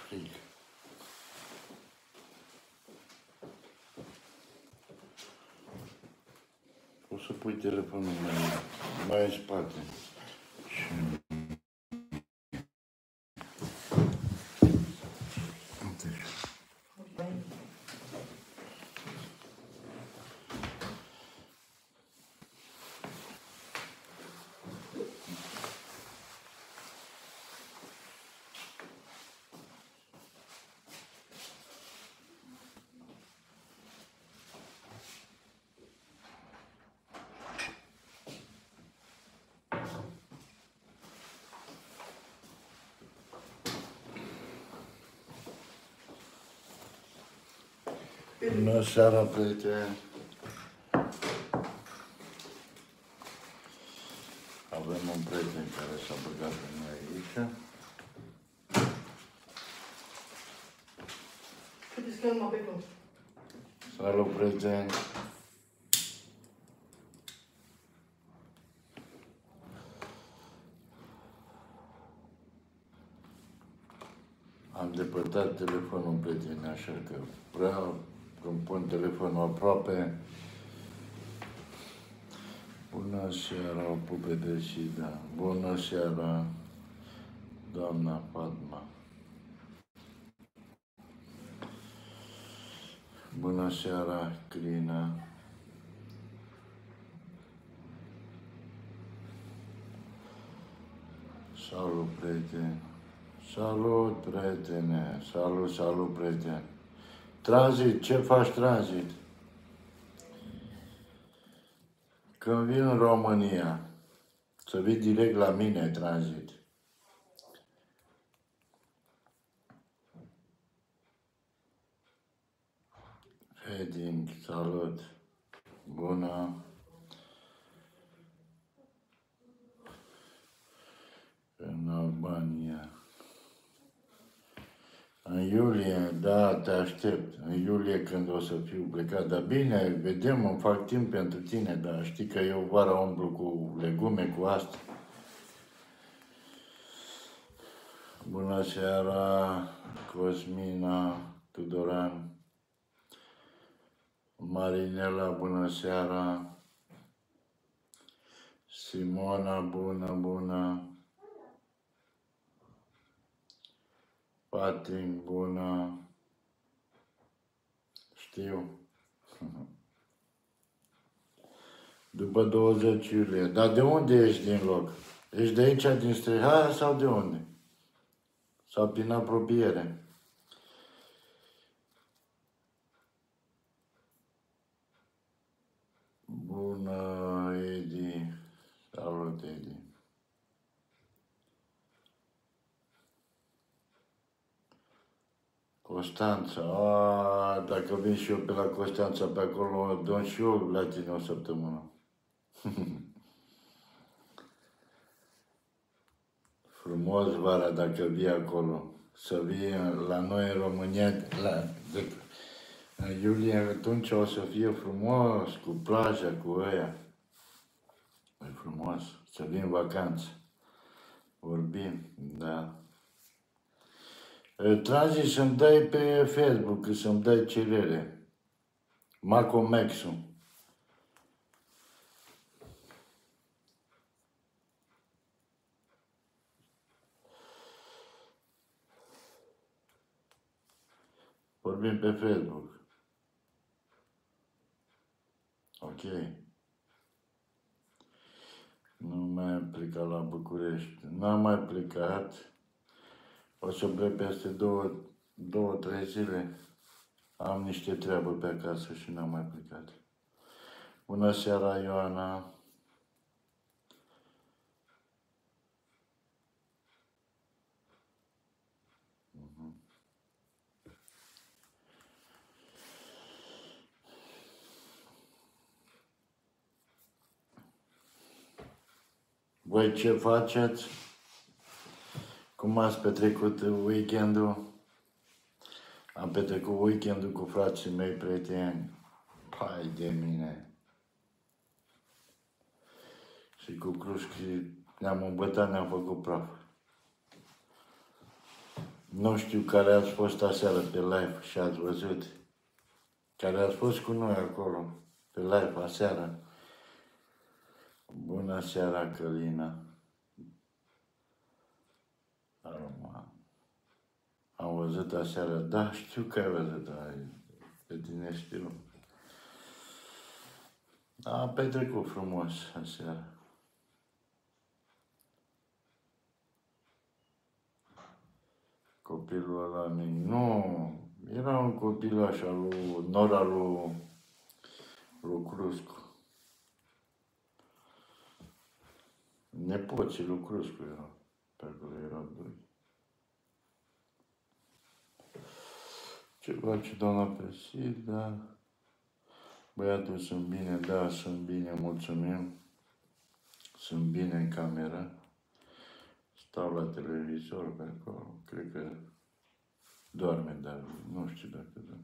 frig. O să pui telefonul mai în spate. Bună seara, prieteni! Avem un prieten care s-a băgat pe noi aici. Puteți că numai pe cum. Salut, prieten! Am depărtat telefonul, prieteni, așa că vreau când pun telefonul aproape. Bună seara, o pupe de Sida. Bună seara, doamna Fatma. Bună seara, Crina. Salut, prieteni. Salut, prietene. Salut, salut, prieteni. Tranzit, ce faci, Tranzit? Când vin în România, să vii direct la mine, Tranzit. Heading, salut. Bună. În Albania. În iulie, da, te aștept. În iulie când o să fiu plecat. Dar bine, vedem, îmi fac timp pentru tine, dar știi că eu vara umblu cu legume, cu asta. Bună seara, Cosmina, Tudoran. Marinela, bună seara. Simona, bună, bună. Patrick, bună. Știu. După 20 iulie. Dar de unde ești din loc? Ești de aici, din Strihaia sau de unde? Sau prin apropiere? Bună, Edi. Salut, Edi. Constanța. A, dacă vin și eu pe la Constanța, pe acolo, dăm și eu la tine o săptămână. Frumos vara dacă vii acolo. Să vii la noi în România, în iulie, atunci o să fie frumos, cu plaja, cu ăia. E frumos, să vii în vacanță. Vorbim, da. Tranzit să-mi dai pe Facebook, să-mi dai cerere. Macomexul. Vorbim pe Facebook. Ok. Nu mai am plecat la București. N-am mai plecat. O să plec peste două, trei zile. Am niște treabă pe acasă și n-am mai plecat. Bună seara, Ioana. Voi ce faceți? Cum ați petrecut weekendul? Am petrecut weekendul cu frații mei prieteni. Pai de mine. Și cu crușchi ne-am îmbătat, ne-am făcut praf. Nu știu care ați fost aseară pe live și ați văzut. Care ați fost cu noi acolo, pe live aseară. Bună seara, Călina. Am văzut aseară, da, știu că ai văzut, da, pe tine știu. A petrecut frumos aseară. Copilul ăla mic, nu, era un copil așa, lui Nora, lui Cruscu. Nepoții lui Cruscu erau, pe acolo erau doi. Ce face doamna Presida? Băiatul, sunt bine, da, sunt bine, mulțumim. Sunt bine în cameră. Stau la televizor pe acolo, cred că doarme, dar nu știu dacă doarme.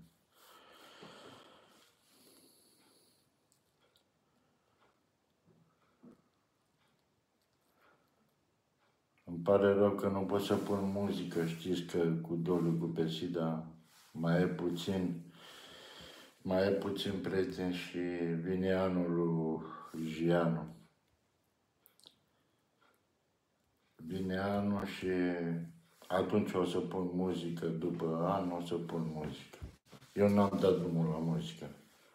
Îmi pare rău că nu pot să pun muzică, știți că cu Doliu, cu Persida, mai e puțin prieten și vine anul lui Gianu. Vine anul și atunci o să pun muzică, după an o să pun muzică. Eu n-am dat drumul la muzică.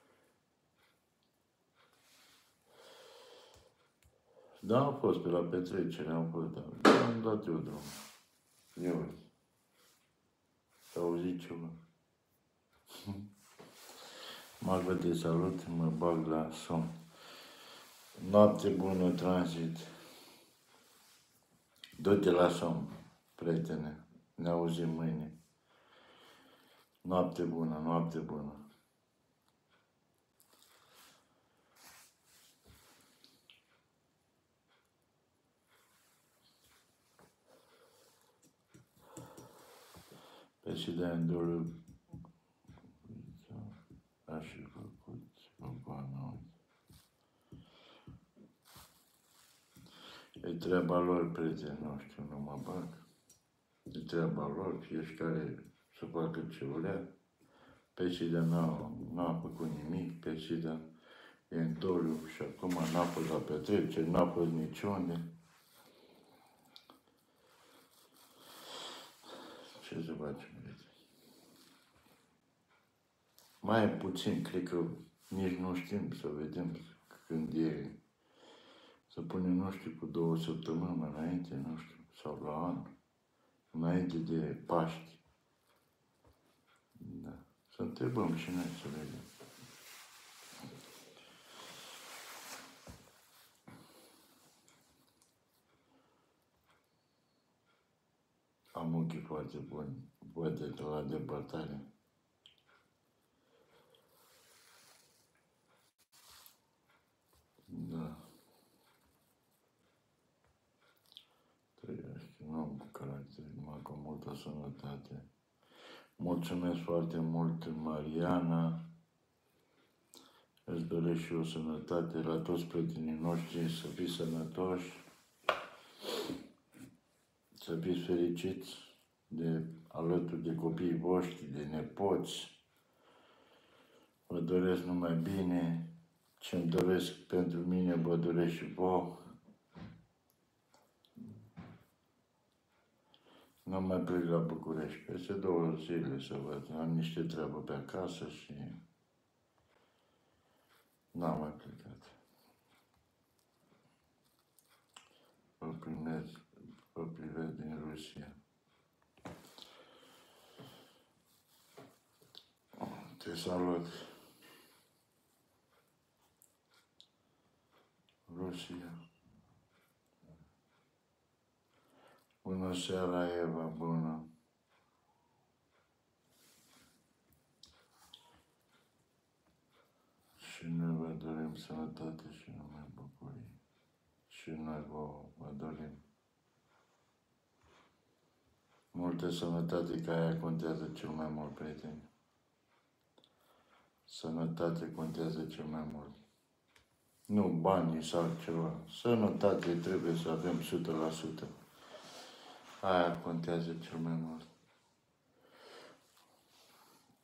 Da, am fost pe la petrecere, am fost, dar am dat eu drumul. Eu. S-a auzit ceva. Magă, de salut, mă bag la somn. Noapte bună, tranzit. Du-te la somn, prietene. Ne auzim mâine. Noapte bună, noapte bună. Pe și de Doliu a și făcut o bană. E treaba lor, prieteni, nu știu, nu mă bag. E treaba lor, fiecare să facă ce vrea. Pesida n-a făcut nimic, Pesida e în Doliu și acum n-a fost la petrecere, n-a fost niciunde. Ce să facem, prieteni? Mai e puțin, cred că nici nu știm să vedem când e. Să punem, nu știu, cu 2 săptămâni mai înainte, nu știu, sau la an, înainte de Paști. Da. Să întrebăm și noi să vedem. Am ochii foarte buni, văd de la depărtare. Da. Trăiești un om cu caracter, numai cu multă sănătate. Mulțumesc foarte mult, Mariana. Îți doresc și eu sănătate la toți prietenii noștri, să fiți sănătoși, să fiți fericiți alături de copiii voștri, de nepoți. Vă doresc numai bine. Ce-mi doresc pentru mine, vă doresc și vouă. Nu mai plec la București. Peste 2 zile să văd. Am niște treabă pe acasă și n-am mai plecat. Vă privesc din Rusia. Te salut. Rusia. Bună seara, Eva, bună. Și noi vă dorim sănătate și numai bucurie. Și noi vă dorim. Multă sănătate, că aia contează cel mai mult, prieteni. Sănătate contează cel mai mult. Nu banii sau ceva. Sănătate trebuie să avem 100%. Aia contează cel mai mult.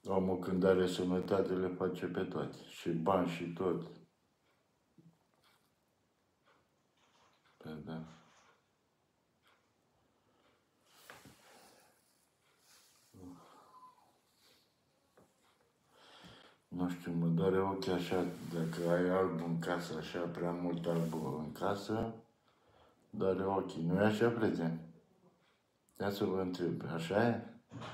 Omul când are sănătate le face pe toate. Și bani și tot. Păi da. Nu știu, mă doare ochii așa, dacă ai alb în casă, așa, prea mult alb în casă, doare ochii. Nu e așa, prieten? Ia să vă întreb, așa e?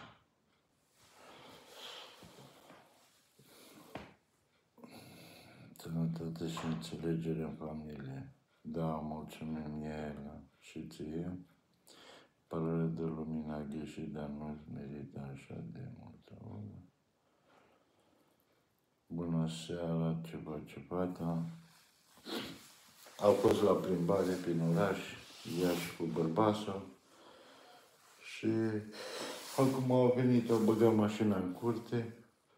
Sănătate și înțelegere în familie. Da, mulțumim Ela și ție. Părere de lumină a ghișit, dar nu merită așa de multă urmă. Bună seara, ceva. Au fost la plimbare prin oraș, Iași cu bărbasul și acum au venit, au băgat mașina în curte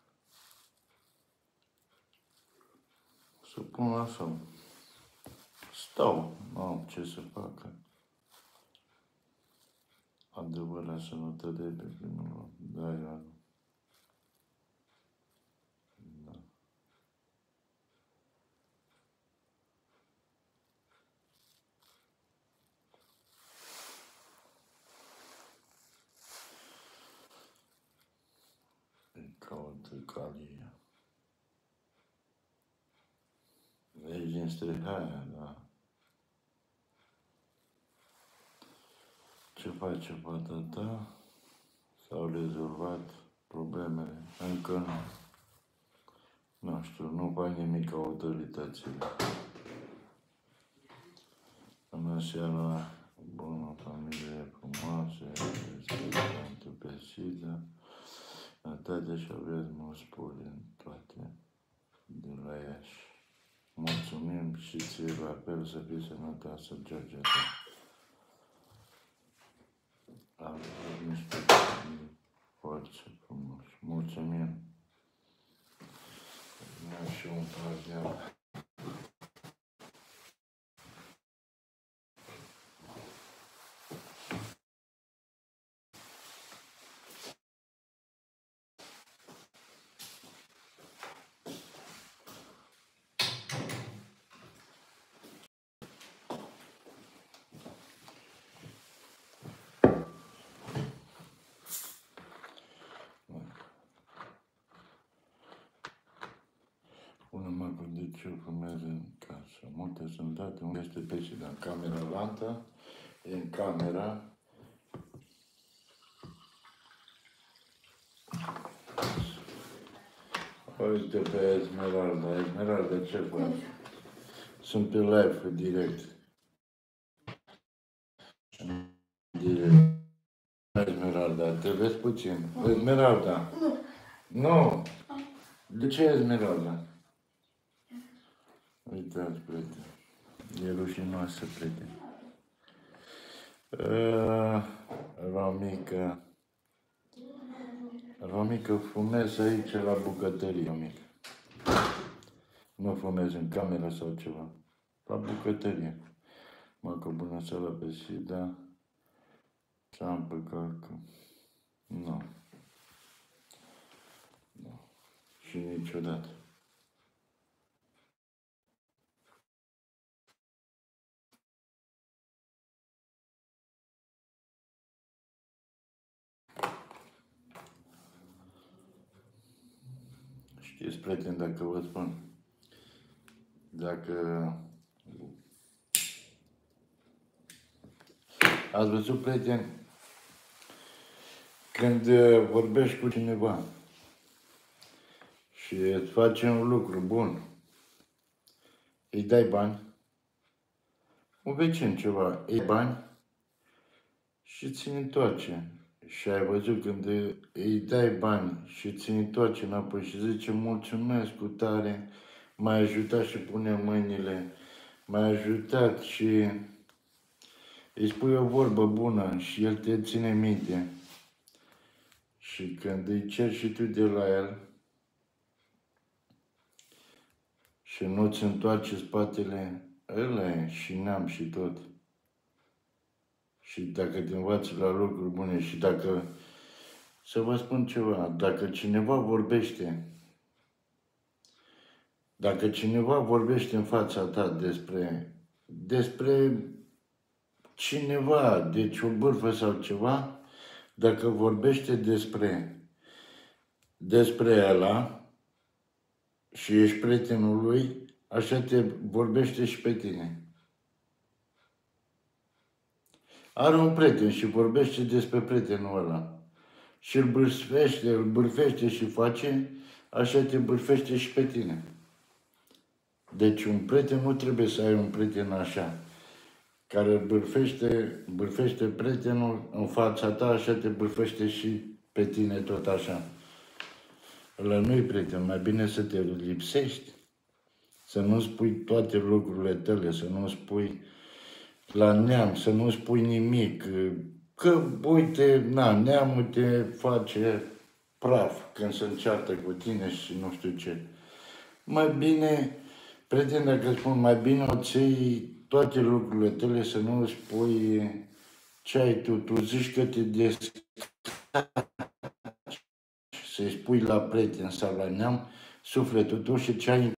să pun la somn. Stau, nu am ce să facă. Adevărat sănătate pe primul loc. Da, Ioan. Da. Îi caută calia. Ești din Strihaia, da. Ce face fata ta? S-au rezolvat problemele? Încă nu. Nu știu, nu fac nimic autoritățile. Bună seara, bună familie frumoasă, respectantă pe Sida, sănătate și aveți mult spor în toate de la Iași. Mulțumim și ție la fel să fii sănătoasă, Georgeta. Aveți niște copii foarte frumoși. Mulțumim. Nu și un pas de apă. Pune-mă cu de ce fumează în casă. Multe sunt date. Unde este Pesida? În camera lantă. E în camera. Uite pe Esmeralda. Esmeralda, ce faci? Sunt pe live direct. Direct. Esmeralda, te vezi puțin. Esmeralda. Nu. De ce Esmeralda? Uitați, prieteni. E rușinoasă, prieteni. Romică, fumez aici la bucătărie, Romică. Nu fumez în cameră sau ceva. La bucătărie. Mă, că bună seara pe Sida. Ce am păcat că... Nu. Nu. Și niciodată. Știți, prieteni, dacă vă spun, dacă ați văzut, prieteni, când vorbești cu cineva și îți face un lucru bun, îi dai bani, un vecin ceva, îi bani și ți întoarce. Și ai văzut când îi dai bani și ți întoarce înapoi și zice mulțumesc cu tare, m-ai ajutat și pune mâinile, m-ai ajutat și îi spui o vorbă bună și el te ține minte. Și când îi ceri și tu de la el și nu-ți întoarce spatele, ăla e și neam și tot. Și dacă te învață la lucruri bune și dacă Să vă spun ceva, dacă cineva vorbește în fața ta despre cineva, deci o bârfă sau ceva, dacă vorbește despre ăla și ești prietenul lui, așa te vorbește și pe tine. Are un prieten și vorbește despre prietenul ăla. Și îl bârfește și face, așa te bârfește și pe tine. Deci un prieten nu trebuie să ai un prieten așa, care îl bârfește prietenul în fața ta, așa te bârfește și pe tine tot așa. Ăla nu-i prieten, mai bine să te lipsești, să nu spui toate lucrurile tale, să nu spui la neam, să nu spui nimic. Că, uite, neamul te face praf când se înceartă cu tine și nu știu ce. Mai bine, prieten, dacă spun, mai bine o ții toate lucrurile tale, să nu spui ce ai tu. Tu zici că te descarci, să-i spui la prieten sau la neam sufletul tău și ce ai.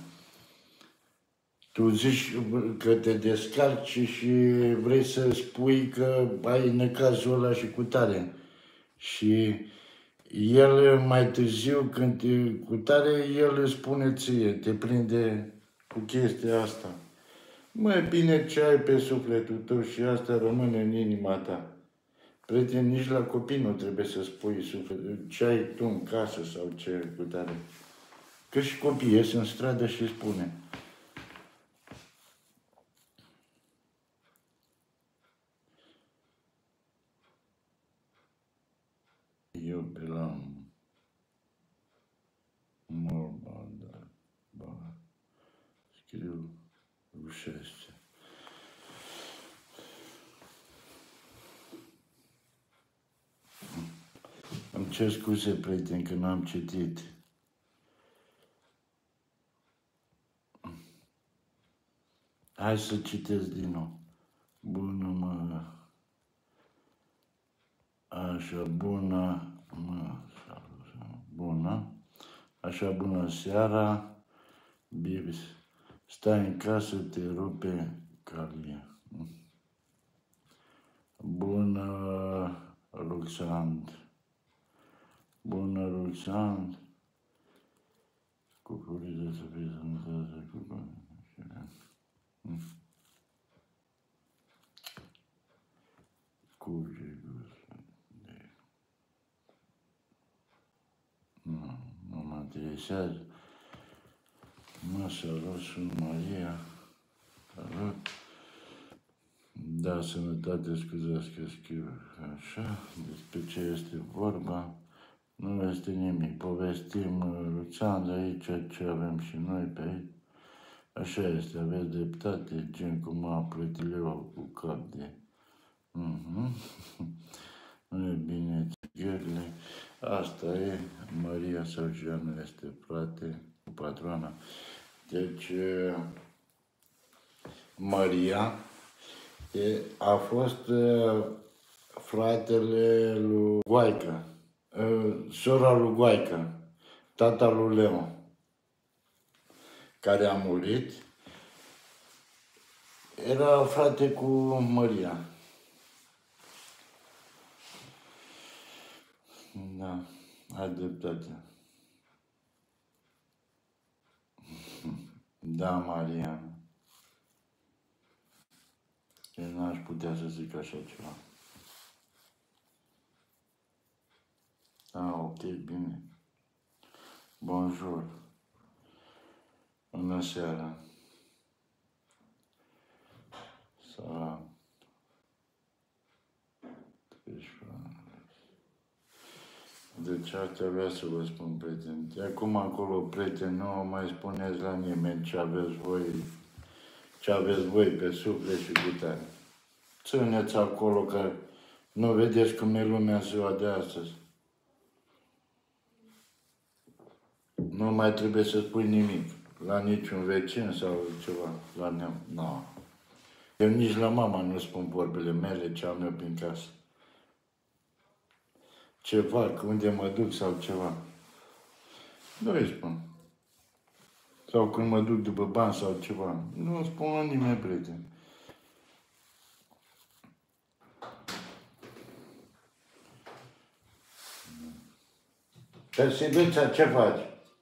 Tu zici că te descarci și vrei să spui că ai necazul ăla și cu tare. Și el mai târziu, când cu tare, el îți spune ție, te prinde cu chestia asta. Mai bine ce ai pe sufletul tău și asta rămâne în inima ta. Prieten, nici la copii nu trebuie să spui ce ai tu în casă sau ce cu tare. Că și copiii ies în stradă și spune. Eu pe la morba, da, scriu rușește. Îmi cer scuze, prieten, că n-am citit. Hai să citesc din nou. Bună, mă. Așa, bună, mă. Bună. Așa, bună seara. Bibis. Stai în casă, te rupe Carlia. Bună, Ruxand. Bună, Ruxand. Cucuriță să fie sănătoasă, cucuriță. Nu mă interesează. Mă, salut, sunt Maria. Salut. Da, sănătate, scuzați că scriu așa. Despre ce este vorba? Nu este nimic. Povestim, Luțandra, aici ce avem și noi pe aici. Așa este, aveți dreptate, gen cum a plătileul cu cap de... Nu e bine, țigările. Asta e, Maria Săuceanu este frate cu patroana. Deci, Maria a fost fratele lui Goaică, sora lui Goaică, tata lui Leo, care a murit. Era frate cu Maria. Da, ai dreptate. Da, Maria. Eu n-aș putea să zic așa ceva. Ah, ok, bine. Bonjour. Bună seara. Salam. Deci asta vreau să vă spun, prieteni. De acum acolo, prieteni, nu mai spuneți la nimeni ce aveți voi pe suflet și cu tare. Țineți acolo că nu vedeți cum e lumea în ziua de astăzi. Nu mai trebuie să spui nimic la niciun vecin sau ceva, la neam. No. Eu nici la mama nu spun vorbele mele ce am eu prin casă. ce fac, unde mă duc sau ceva. Nu îi spun. Sau când mă duc după bani sau ceva. Nu spun la nimeni, prieten. Persebița, ce faci?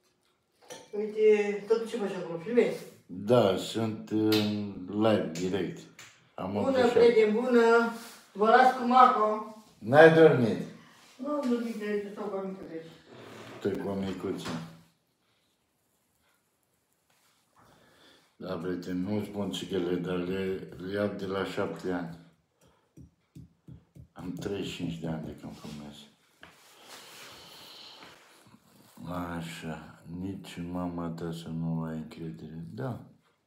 Uite, tot ce faci acolo, filmezi? Da, sunt în live direct. Am Bună, prieten, bună! Vă las cu Marco. N-ai dormit? Nu am dormit de stau cu aminte de aici. Te cu o micuță. Da, prieten, nu spun cigăle, dar le iau de la 7 ani. Am 35 de ani de când fumez. Așa, nici în mama ta să nu ai încredere. Da.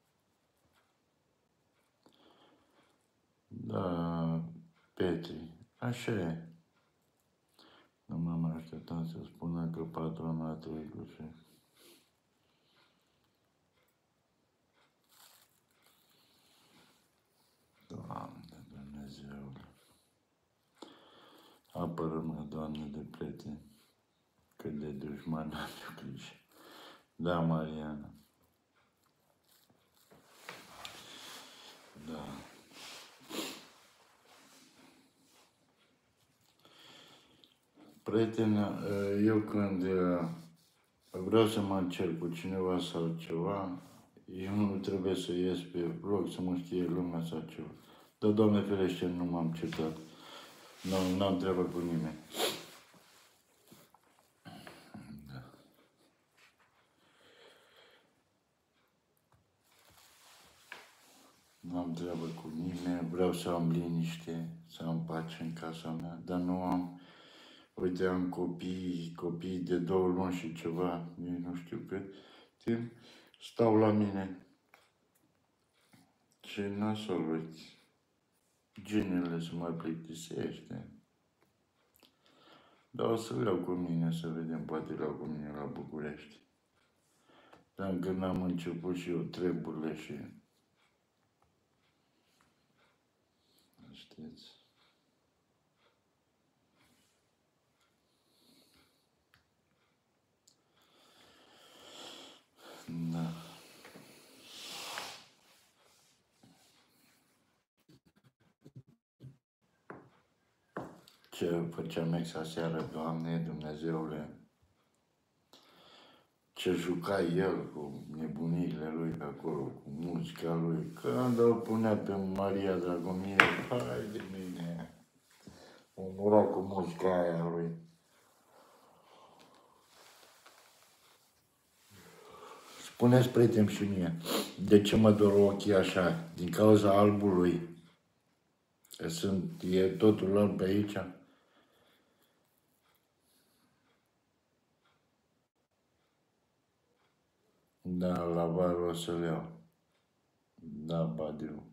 Da, Petri, așa e. Nu m-am așteptat să spună că patronatul e cu șef. Doamne, Dumnezeule. Apără-mă, Doamne, de prieteni, cât de dușman am eu grijă. Da, Mariana. Da. Prietena, eu când vreau să mă încerc cu cineva sau ceva, eu nu trebuie să ies pe vlog, să mă știe lumea sau ceva. Dar, Doamne ferește, nu m-am certat. Nu am treabă cu nimeni. Da. Nu am treabă cu nimeni, vreau să am liniște, să am pace în casa mea, dar nu am... Uite, am copii de 2 luni și ceva, nu știu cât timp, stau la mine. Ce nasol, uite, genele se mai plictisește. Dar o să iau cu mine, să vedem, poate iau cu mine la București. Dar încă n-am început și eu treburile și... Știți? Da. Ce făceam ex aseară, Doamne, Dumnezeule, ce juca el cu nebuniile lui pe acolo, cu muzica lui. Când o punea pe Maria Dragomir, hai de mine, umura cu muzica aia lui. Spuneți, prieten, și mie, de ce mă dor ochii așa? Din cauza albului. E totul alb pe aici? Da, la vară o să-l iau. Da, Badiu.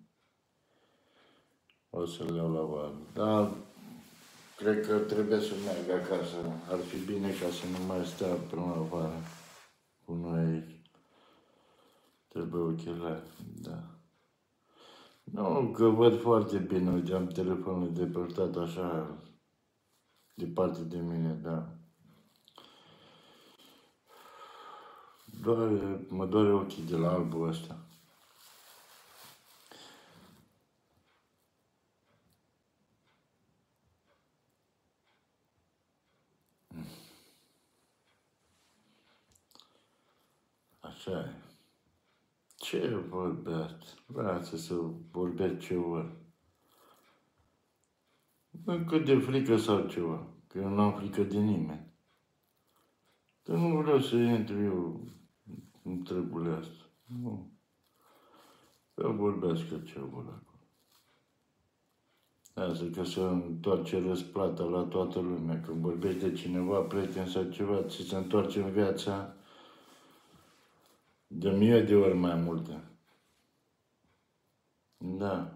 O să-l iau la vară. Da, cred că trebuie să merg acasă. Ar fi bine ca să nu mai stea până la vară cu noi aici. Trebuie ochelari, da. Nu, că văd foarte bine. Uite, am telefonul depărtat așa, departe de mine, da. Mă doare ochii de la albul ăsta. Așa e. Ce vorbeați? Lasă să vorbesc ce vor. Încă de frică sau ceva, că eu nu am frică de nimeni. Dar nu vreau să intru eu în treburile astea. Nu. Să vorbească ce vor acolo. Asta că să întoarce răsplata la toată lumea. Când vorbești de cineva, prieten sau ceva, ți se întoarce în viața de 1000 de ori mai multe. Da.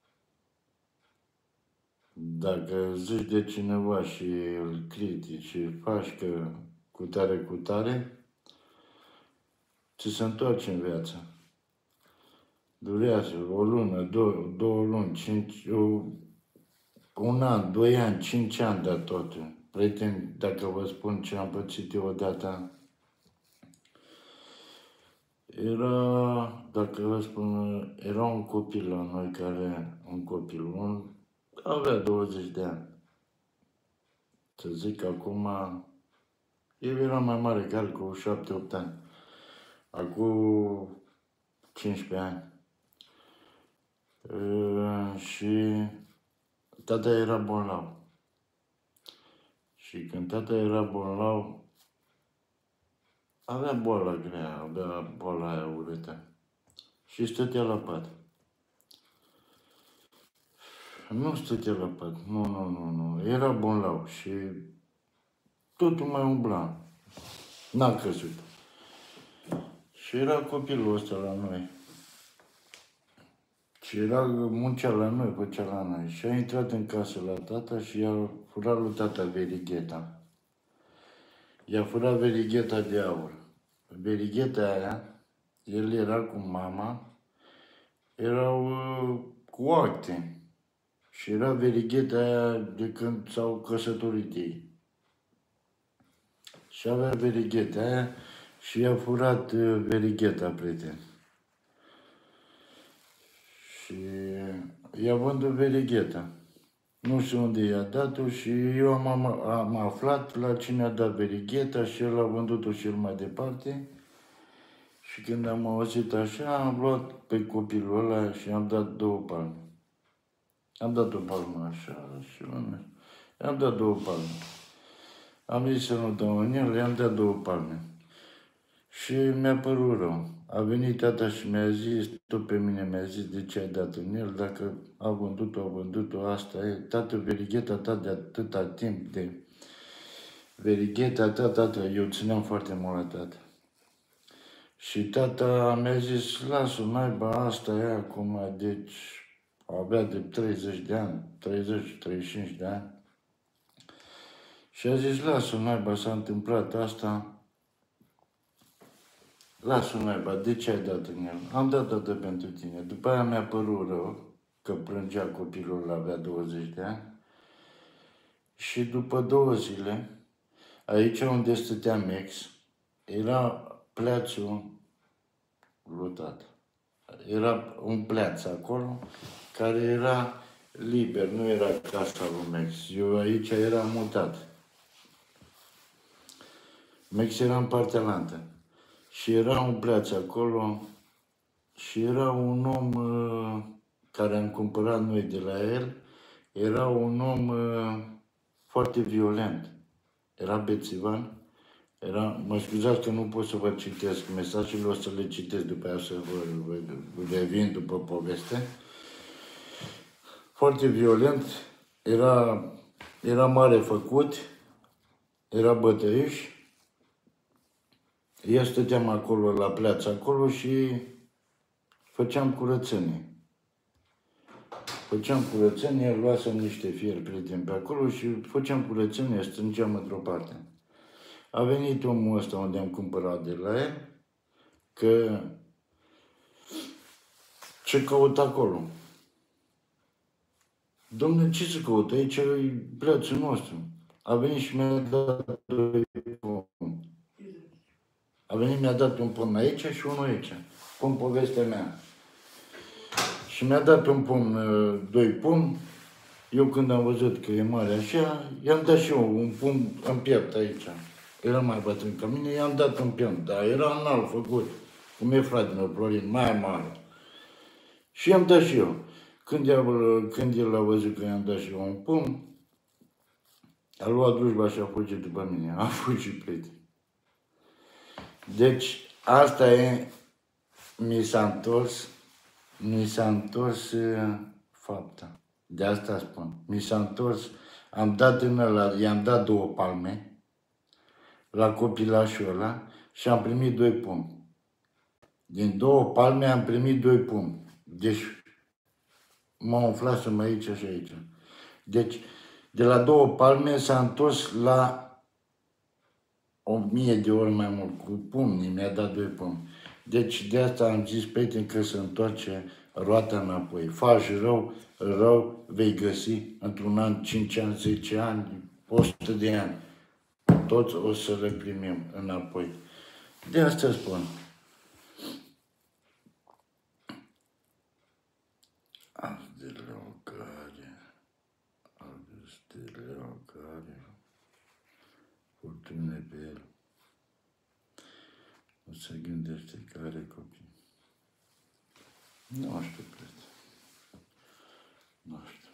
Dacă zici de cineva și îl critici și faci că cu tare, ți se întoarce în viață. Durează o lună, două luni, 1 an, 2 ani, 5 ani de tot. prieteni, dacă vă spun ce am pățit eu odată, dacă vă spun, era un copil la noi avea 20 de ani. Să zic acum, el era mai mare ca el, cu 7-8 ani. Acum 15 ani. Și tata era bolnav. Și când tata era bolnav, avea boala grea, avea boala aia urâtă. Și stătea la pat. Nu stătea la pat, nu. Era bolnav și totul mai umbla. N-a căzut. Și era copilul ăsta la noi. Și muncea la noi, făcea la noi. Și a intrat în casă la tata și i-a furat lui tata verigheta. I-a furat verigheta de aur. Verigheta aia, el era cu mama, erau cu acte. Și era verigheta aia de când s-au căsătorit ei. Și avea verigheta aia și i-a furat verigheta, prieten. Și i-a vândut verigheta. Nu știu unde i-a dat-o și eu am aflat la cine a dat verigheta și el a vândut-o și el mai departe. Și când am auzit așa, am luat pe copilul ăla și am dat 2 palme. Am dat o palmă așa și i-am dat 2 palme. Am zis să nu dau în el, i-am dat 2 palme. Și mi-a părut rău. A venit tata și mi-a zis, tot pe mine mi-a zis de ce ai dat în el, dacă a vândut-o, asta e. Tată, verigheta ta de atâta timp, verigheta ta, tată, eu țineam foarte mult la tată. Și tata mi-a zis, lasă-o, naiba, asta e acum, deci avea de 30 de ani, 30-35 de ani. Și a zis, lasă-o, naiba, s-a întâmplat asta. Lasă-o, naiba, de ce ai dat în el? Am dat dată pentru tine. După aia mi-a părut rău că plângea copilul, avea 20 de ani. Și după 2 zile, aici unde stătea Mex, era pleațul lui tată. Era un pleaț acolo care era liber, nu era casa lui Mex. Eu aici eram mutat. Mex era în partea alaltă. Și era un pleaț acolo și era un om care am cumpărat noi de la el, era un om foarte violent. Era bețivan. Mă scuzați că nu pot să vă citesc mesajele, o să le citesc după aia să vă revin după poveste. Foarte violent, era mare făcut, era bătăiș. Eu stăteam acolo la pleață acolo și făceam curățenie. Luasem niște fieri, prieteni, pe acolo și făceam curățenie, strângeam într-o parte. A venit omul ăsta unde am cumpărat de la el, că ce căută acolo? Dom'le, ce să căută? Aici e pleațul nostru. A venit și mi-a dat 2 pumni. Mi-a dat un pumn aici și unul aici. Cum povestea mea. Și mi-a dat un pumn, 2 pumni. Eu când am văzut că e mare așa, i-am dat și eu un pumn în piept aici. Era mai bătrân ca mine, i-am dat în piept, dar era înalt făcut. Cum e fratele meu, Florin, mai mare. Și i-am dat și eu. Când el a văzut că i-am dat și eu un pumn, a luat drujba și a fugit după mine. A fugit, prieten. Deci, asta e, mi s-a întors fapta. De asta spun. Mi s-a întors, am dat în ăla, i-am dat 2 palme la copilașul ăla și am primit 2 pumni. Din 2 palme am primit 2 pumni. Deci, mă umflasem aici și aici. Deci, de la 2 palme s-a întors la 1000 de ori mai mult, cu pumnii, mi-a dat 2 pumni. Deci de asta am zis, prieten, că se întoarce roata înapoi. Faci rău, vei găsi într-un an, 5 ani, 10 ani, 100 de ani. Toți o să le primim înapoi. De asta spun. Azi de leu care, furtune pe el. O să gândește că are copii. Nu știu, prieten. Nu știu.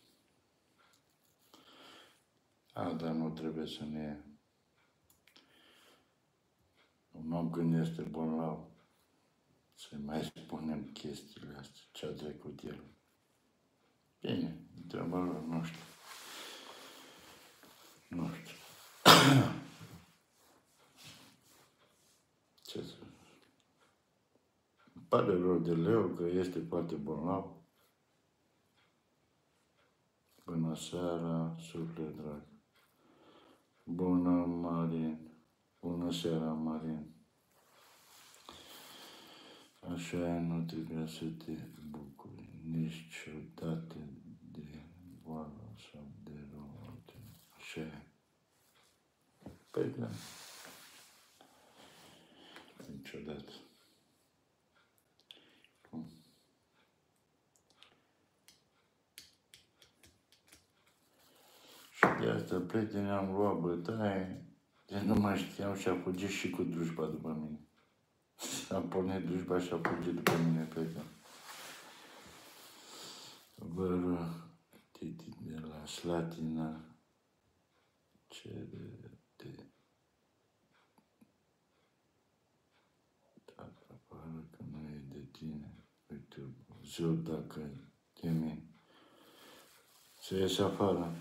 Dar nu trebuie să ne... Un om când este bolnav, să mai spunem chestiile astea, ce a trecut el. Bine, treaba lor, nu știu. Nu știu. Ce să... Îmi pare rău de Leo că este foarte bolnav. Bună seara, suflet drag. Bună, Marin. Bună seara, Marin. Așa e, nu trebuie să te bucuri niciodată de boală sau de rău. Așa e. Păi da. Niciodată. Cum? Și de asta, prieteni, am luat bătaie, de nu mai știam și a fugit și cu drujba după mine. Am pornit drujba și a fugit după mine, prieten. Vă Titi de la Slatina cere de dacă apară că nu e de tine, uite, ziua dacă de mine, să ies afară.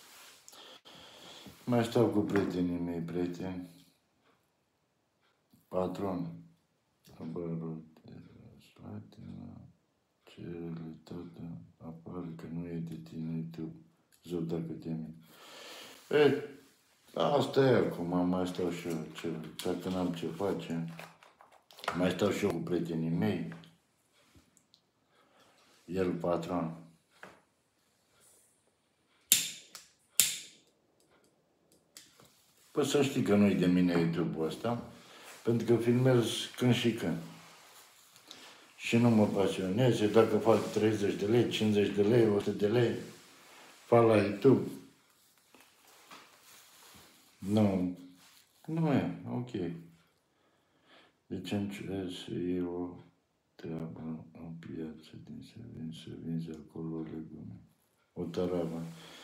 Mai stau cu prietenii mei, prieteni, patron, bărul de la Slatina, cerele tată, apară că nu e de tine, tu, ziua dacă de mine. Ei, asta e acum, mai stau și eu, dacă n-am ce face, mai stau și eu cu prietenii mei, el patron. Păi să știi că nu-i de mine YouTube-ul ăsta, pentru că filmez când și când. Și nu mă pasionez, dacă fac 30 de lei, 50 de lei, 100 de lei, fac la YouTube. Nu e, ok. Deci încerc e o treabă în piață din să vinzi acolo legume. O taravă.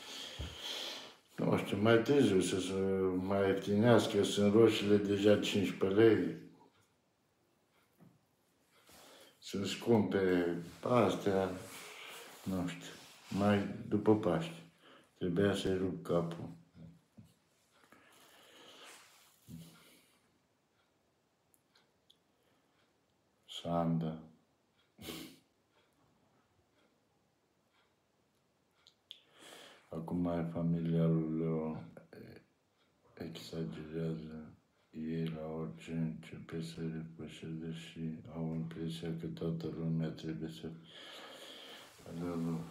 Nu știu, mai târziu să se mai ieftinească, sunt roșiile deja 15 lei. Sunt scumpe astea, nu știu, mai după Paști. Trebuia să-i rup capul. Sanda. Acum mai familia lui Leo exagerează. Ei la orice începe să repășeze și au impresia că toată lumea trebuie să ale lor.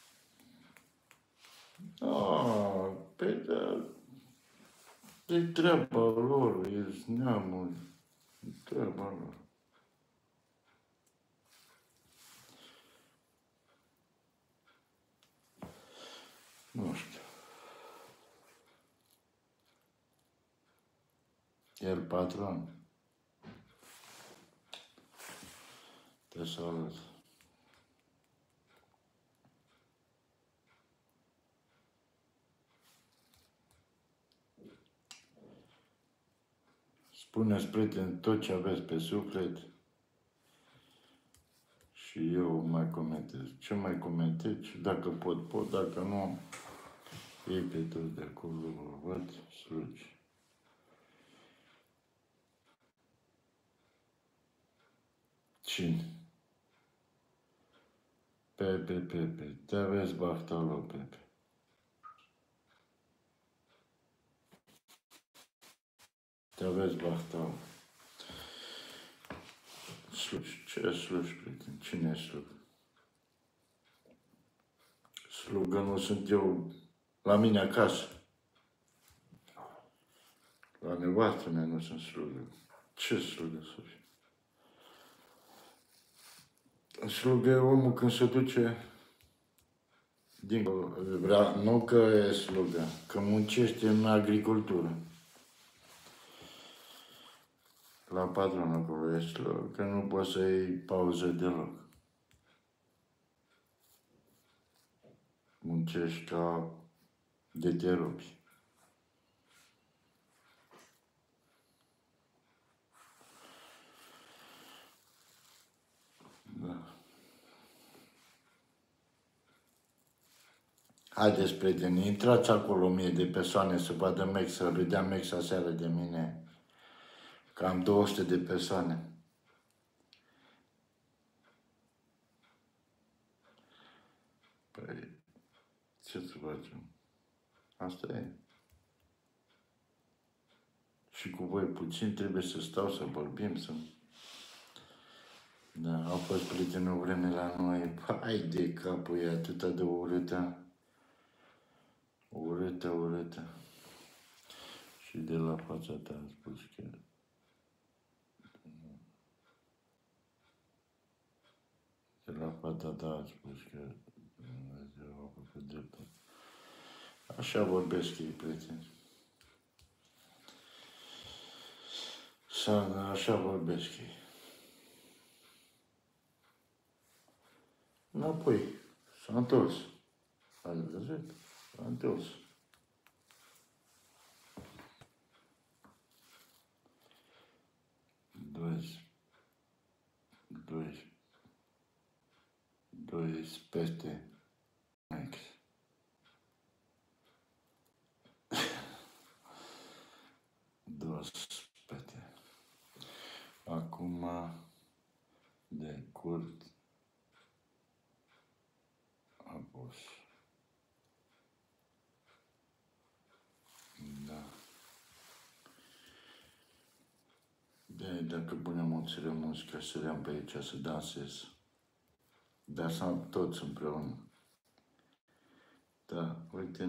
Păi da, e treaba lor, e neamul, e treaba lor. Nu știu. El patron. Te salut. Spuneți, prieteni, tot ce aveți pe suflet și eu mai comentez. Ce mai comentez? Dacă pot, dacă nu, ei pe toți de acolo, văd, slugi. Cine? Pepe. Te aveți baftalo, Pepe. Te aveți baftalo. Slugi. Ce slugi, prieten? Cine e slug? Slugă nu sunt eu la mine acasă. La nevastă mea nu sunt slugă. Ce slugă să fie? Slugă e omul când se duce dincolo. Nu că e slugă, că muncește în agricultură. La patron acolo e slugă, că nu poți să iei pauză deloc. Muncești ca de te rupi. Da. Haideți, prieteni, intrați acolo 1000 de persoane să vadă Mex, să râdea Mex aseară de mine. Cam 200 de persoane. Păi, ce să facem? Asta e. Și cu voi puțin trebuie să stau să vorbim, să... Da, au fost prieteni o vreme la noi. Hai de capul, e atâta de urâtă. Urâtă. Și de la fața ta am spus că... De la fața ta am spus că Dumnezeu a făcut dreptul. Așa vorbesc ei, prieteni. Așa vorbesc ei. Înapoi. S-a întors. Ați văzut? S-a întors. Doi peste Max. Două spete. Acum de curt a pus. Da. Dacă punem mulțile muzică, săream pe aici să dansez. Dar să toți împreună. Da, uite,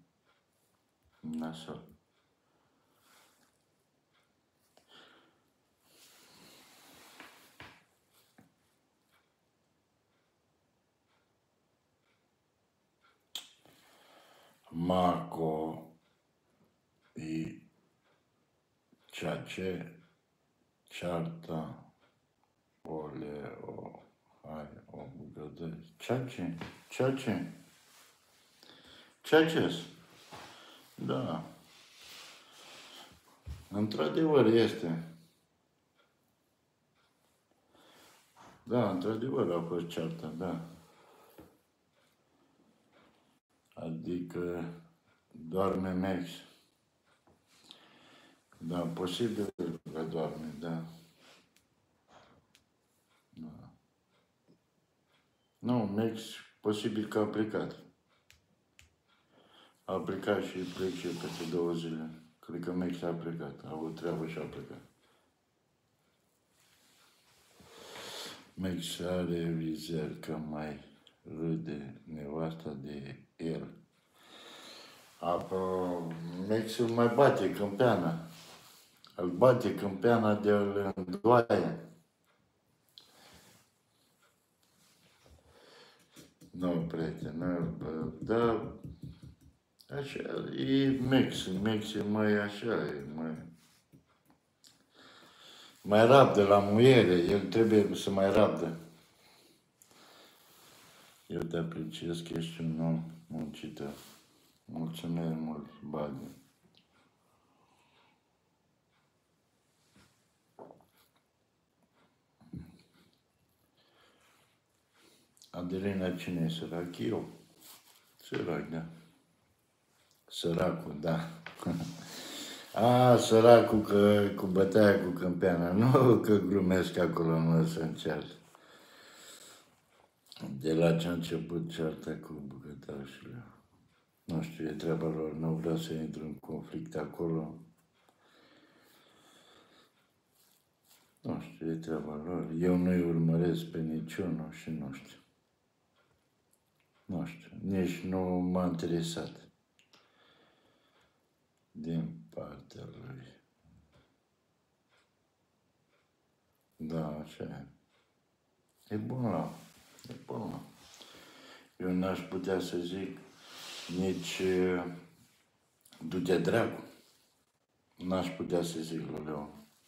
nasol. Marco e ceea ce ceartă o bucătă. Ceea ce? Da. Într-adevăr este. Da, într-adevăr a fost ceartă, da. Adică doarme Max. Da, posibil că doarme, da. Da. Nu, Max, posibil că a plecat. A plecat și plece peste 2 zile. Cred că Max a plecat, a avut treabă și a plecat. Max are vizer că mai râde nevasta de el. Max îl mai bate câmpeana. Îl bate câmpeana de îl îndoaie. Nu, prieten, da, așa, e Max e mai așa, e mai rabdă la muiere, el trebuie să mai rabdă. Eu te apreciez că ești un om muncitor. Mulțumesc mult, Bagi. Adelina, cine e sărac? Eu. Sărac, da. Săracul, da. Săracul că cu bătaia cu câmpeana. Nu că glumesc acolo, nu să încerc. De la ce a început cearta cu bucătașul. Nu știu, e treaba lor, nu vreau să intru în conflict acolo. Nu știu, e treaba lor. Eu nu-i urmăresc pe niciunul și nu știu. Nu știu, nici nu m-a interesat din partea lui. Da, așa e. E bun la. E bun la. Eu n-aș putea să zic nici du-te dracu. N-aș putea să zic lui Leon.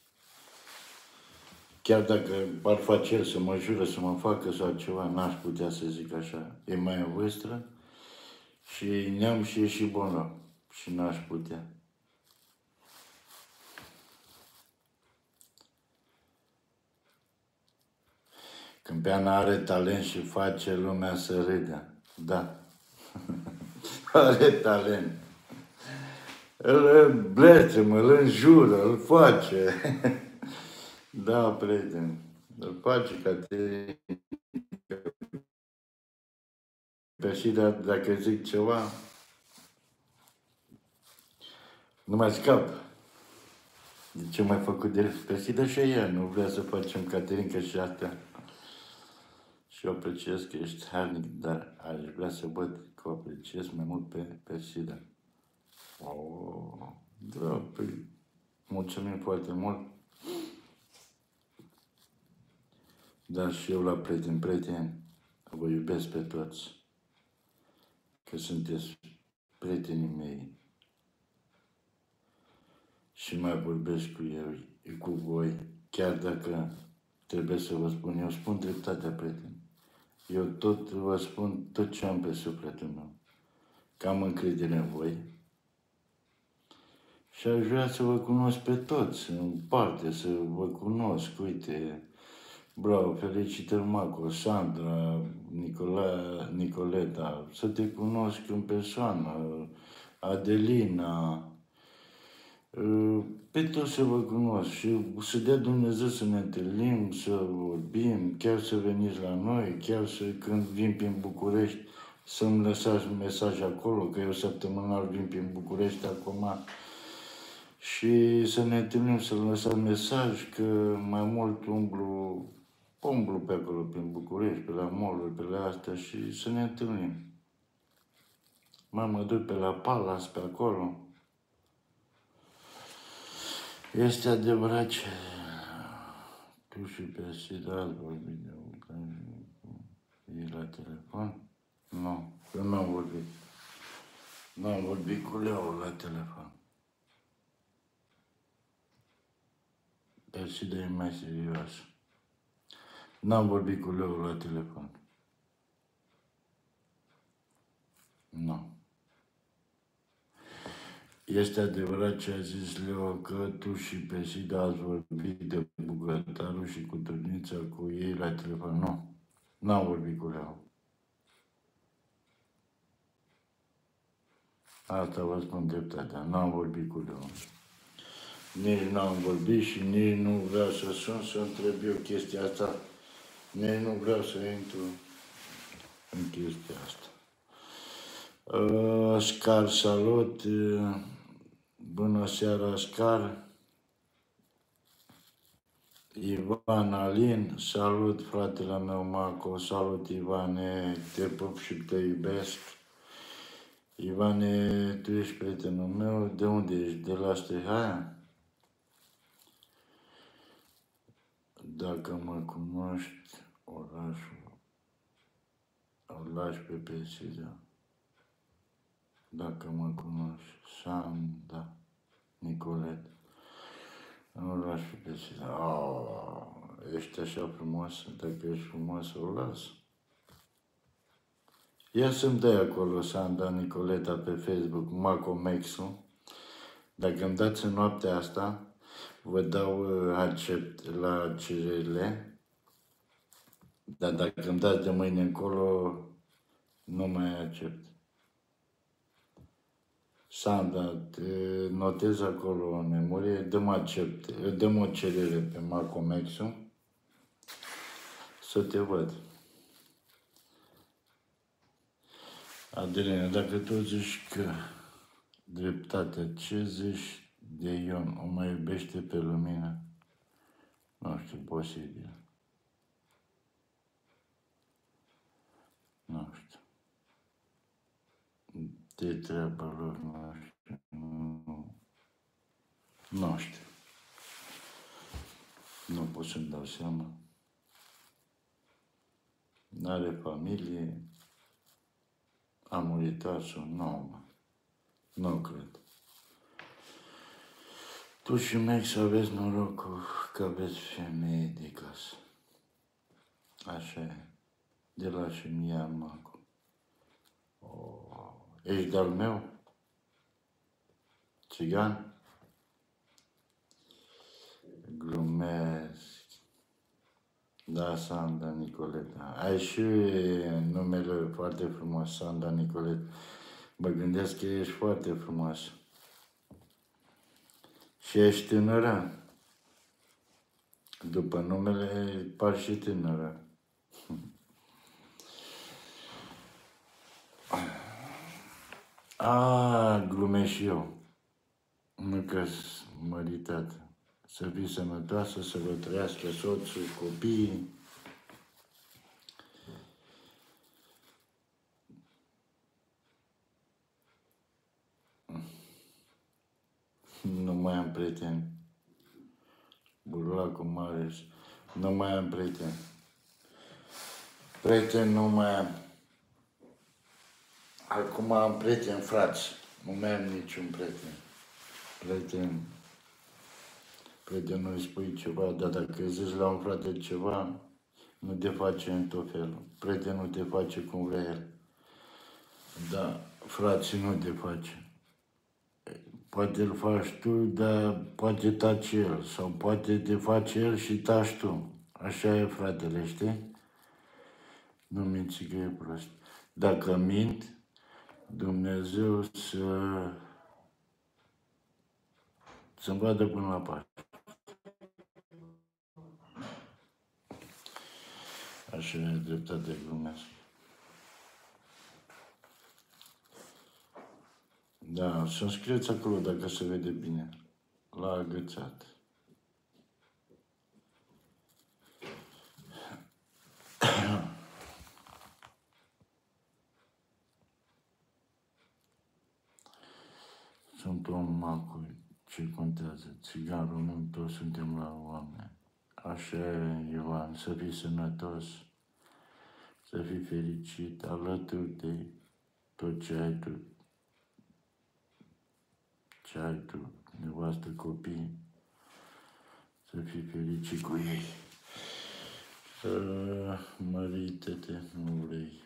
Chiar dacă ar face el să mă jură, să mă facă sau ceva, n-aș putea să zic așa. E mai în vârstă și neam și e și bolnav. Și n-aș putea. Câmpeana are talent și face lumea să râdă. Da. Are talent. Îl blestemă, îl înjură, îl face. Da, prieten. Îl face ca te... Pe și dacă zic ceva, nu mai scap. De ce mai făcut de el? Pe Sida și ea nu vrea să facem Caterinca și asta. Și eu apreciez că ești harnic, dar aș vrea să văd că o apreciez mai mult pe Sida. Oh, da, păi, mulțumim foarte mult. Dar și eu la prieteni, vă iubesc pe toți. Că sunteți prietenii mei. Și mai vorbesc cu voi, chiar dacă trebuie să vă spun, eu spun dreptatea, prieteni. Eu tot vă spun tot ce am pe sufletul meu. Că am încredere în voi. Și aș vrea să vă cunosc pe toți, în parte, să vă cunosc. Uite, bravo, felicitări Maco, Sandra, Nicoleta, să te cunosc în persoană, Adelina, pe toți să vă cunosc și să dea Dumnezeu să ne întâlnim, să vorbim, chiar să veniți la noi, chiar să, când vin prin București, să-mi lăsați un mesaj acolo, că eu săptămânal vin prin București acum, și să ne întâlnim, să lăsați mesaj, că mai mult umblu pe acolo, prin București, pe la mall-uri, pe la astea și să ne întâlnim. Mă duc pe la Palace, pe acolo. Este adevărat ce tu și pe Sida ați vorbit de e la telefon? Nu, eu n-am vorbit. N-am vorbit cu Leo la telefon. Pe Sida e mai serios. N-am vorbit cu Leo la telefon. Nu. Este adevărat ce a zis Leo, că tu și pe Sida ați vorbit de Bucătarul și cu Târnița, cu ei la telefon. Nu. N-am vorbit cu Leo. Asta vă spun dreptatea. N-am vorbit cu Leo. Nici n-am vorbit și nici nu vreau să sun să întreb eu chestia asta. Nici nu vreau să intru în chestia asta. Scar, salut! Bună seara, Scar! Ivan Alin, salut fratele meu Marco, salut Ivane, te pup și te iubesc. Ivane, tu ești prietenul meu, de unde ești? De la Stehaia? Dacă mă cunoști, o lași pe Sida. Dacă mă cunoști, Sanda, Nicolet, nu o lași pe Sida. Oh, ești așa frumos, dacă ești frumos, o las. Ia să-mi dai acolo, Sanda, Nicoleta, pe Facebook, Maco Mexu. Dacă îmi dați în noaptea asta, vă dau accept la cererile, dar dacă îmi dați de mâine încolo, nu mai accept. Sanda, te notez acolo în memorie, dăm o cerere pe Marco Mexu, să te văd. Adelina, dacă tu zici că dreptate, ce zici de Ion? O mai iubește pe lumină? Nu știu, posibil. Nu știu. De treaba lor, nu știu. Nu știu. Nu pot să-mi dau seama. N-are familie. A murit tasul? Nu, mă. Nu cred. Tu și mec să aveți norocul că aveți femeie de casă. Așa e. De la și mie Macu. Ești de-al meu? Țigan? Glumesc. Da, Sanda Nicoleta. Ai și numele foarte frumos, Sanda Nicoleta. Mă gândesc că ești foarte frumos. Și ești tânără. După numele par și tânără. Glumesc și eu. Nu că-s măritată. Să fii sănătoasă, să vă trăiască soțul, copiii. Nu mai am prieteni. Burlacul Mareș. Nu mai am prieteni. Prieteni nu mai am. Acum am prieteni, frați. Nu mai am niciun prieten. Prietenul îi spui ceva, dar dacă îi zici la un frate ceva, nu te face în tot felul. Prietenul te face cum vrea el. Da, frații nu te face. Poate îl faci tu, dar poate taci el. Sau poate te face el și taci tu. Așa e, fratele, știi? Nu minți că e prost. Dacă mint, Dumnezeu să-mi vadă până la pace. Așa e, dreptate, glumesc. Da, să scrieți acolo dacă se vede bine. La agățat. Sunt om Macu, ce contează? Țigan, român, toți suntem la oameni. Așa e, Ioan, să fii sănătos, să fii fericit, alături de tot ce ai tu, nevastă, copii, să fii fericit cu ei. Mărite-te, nu vrei.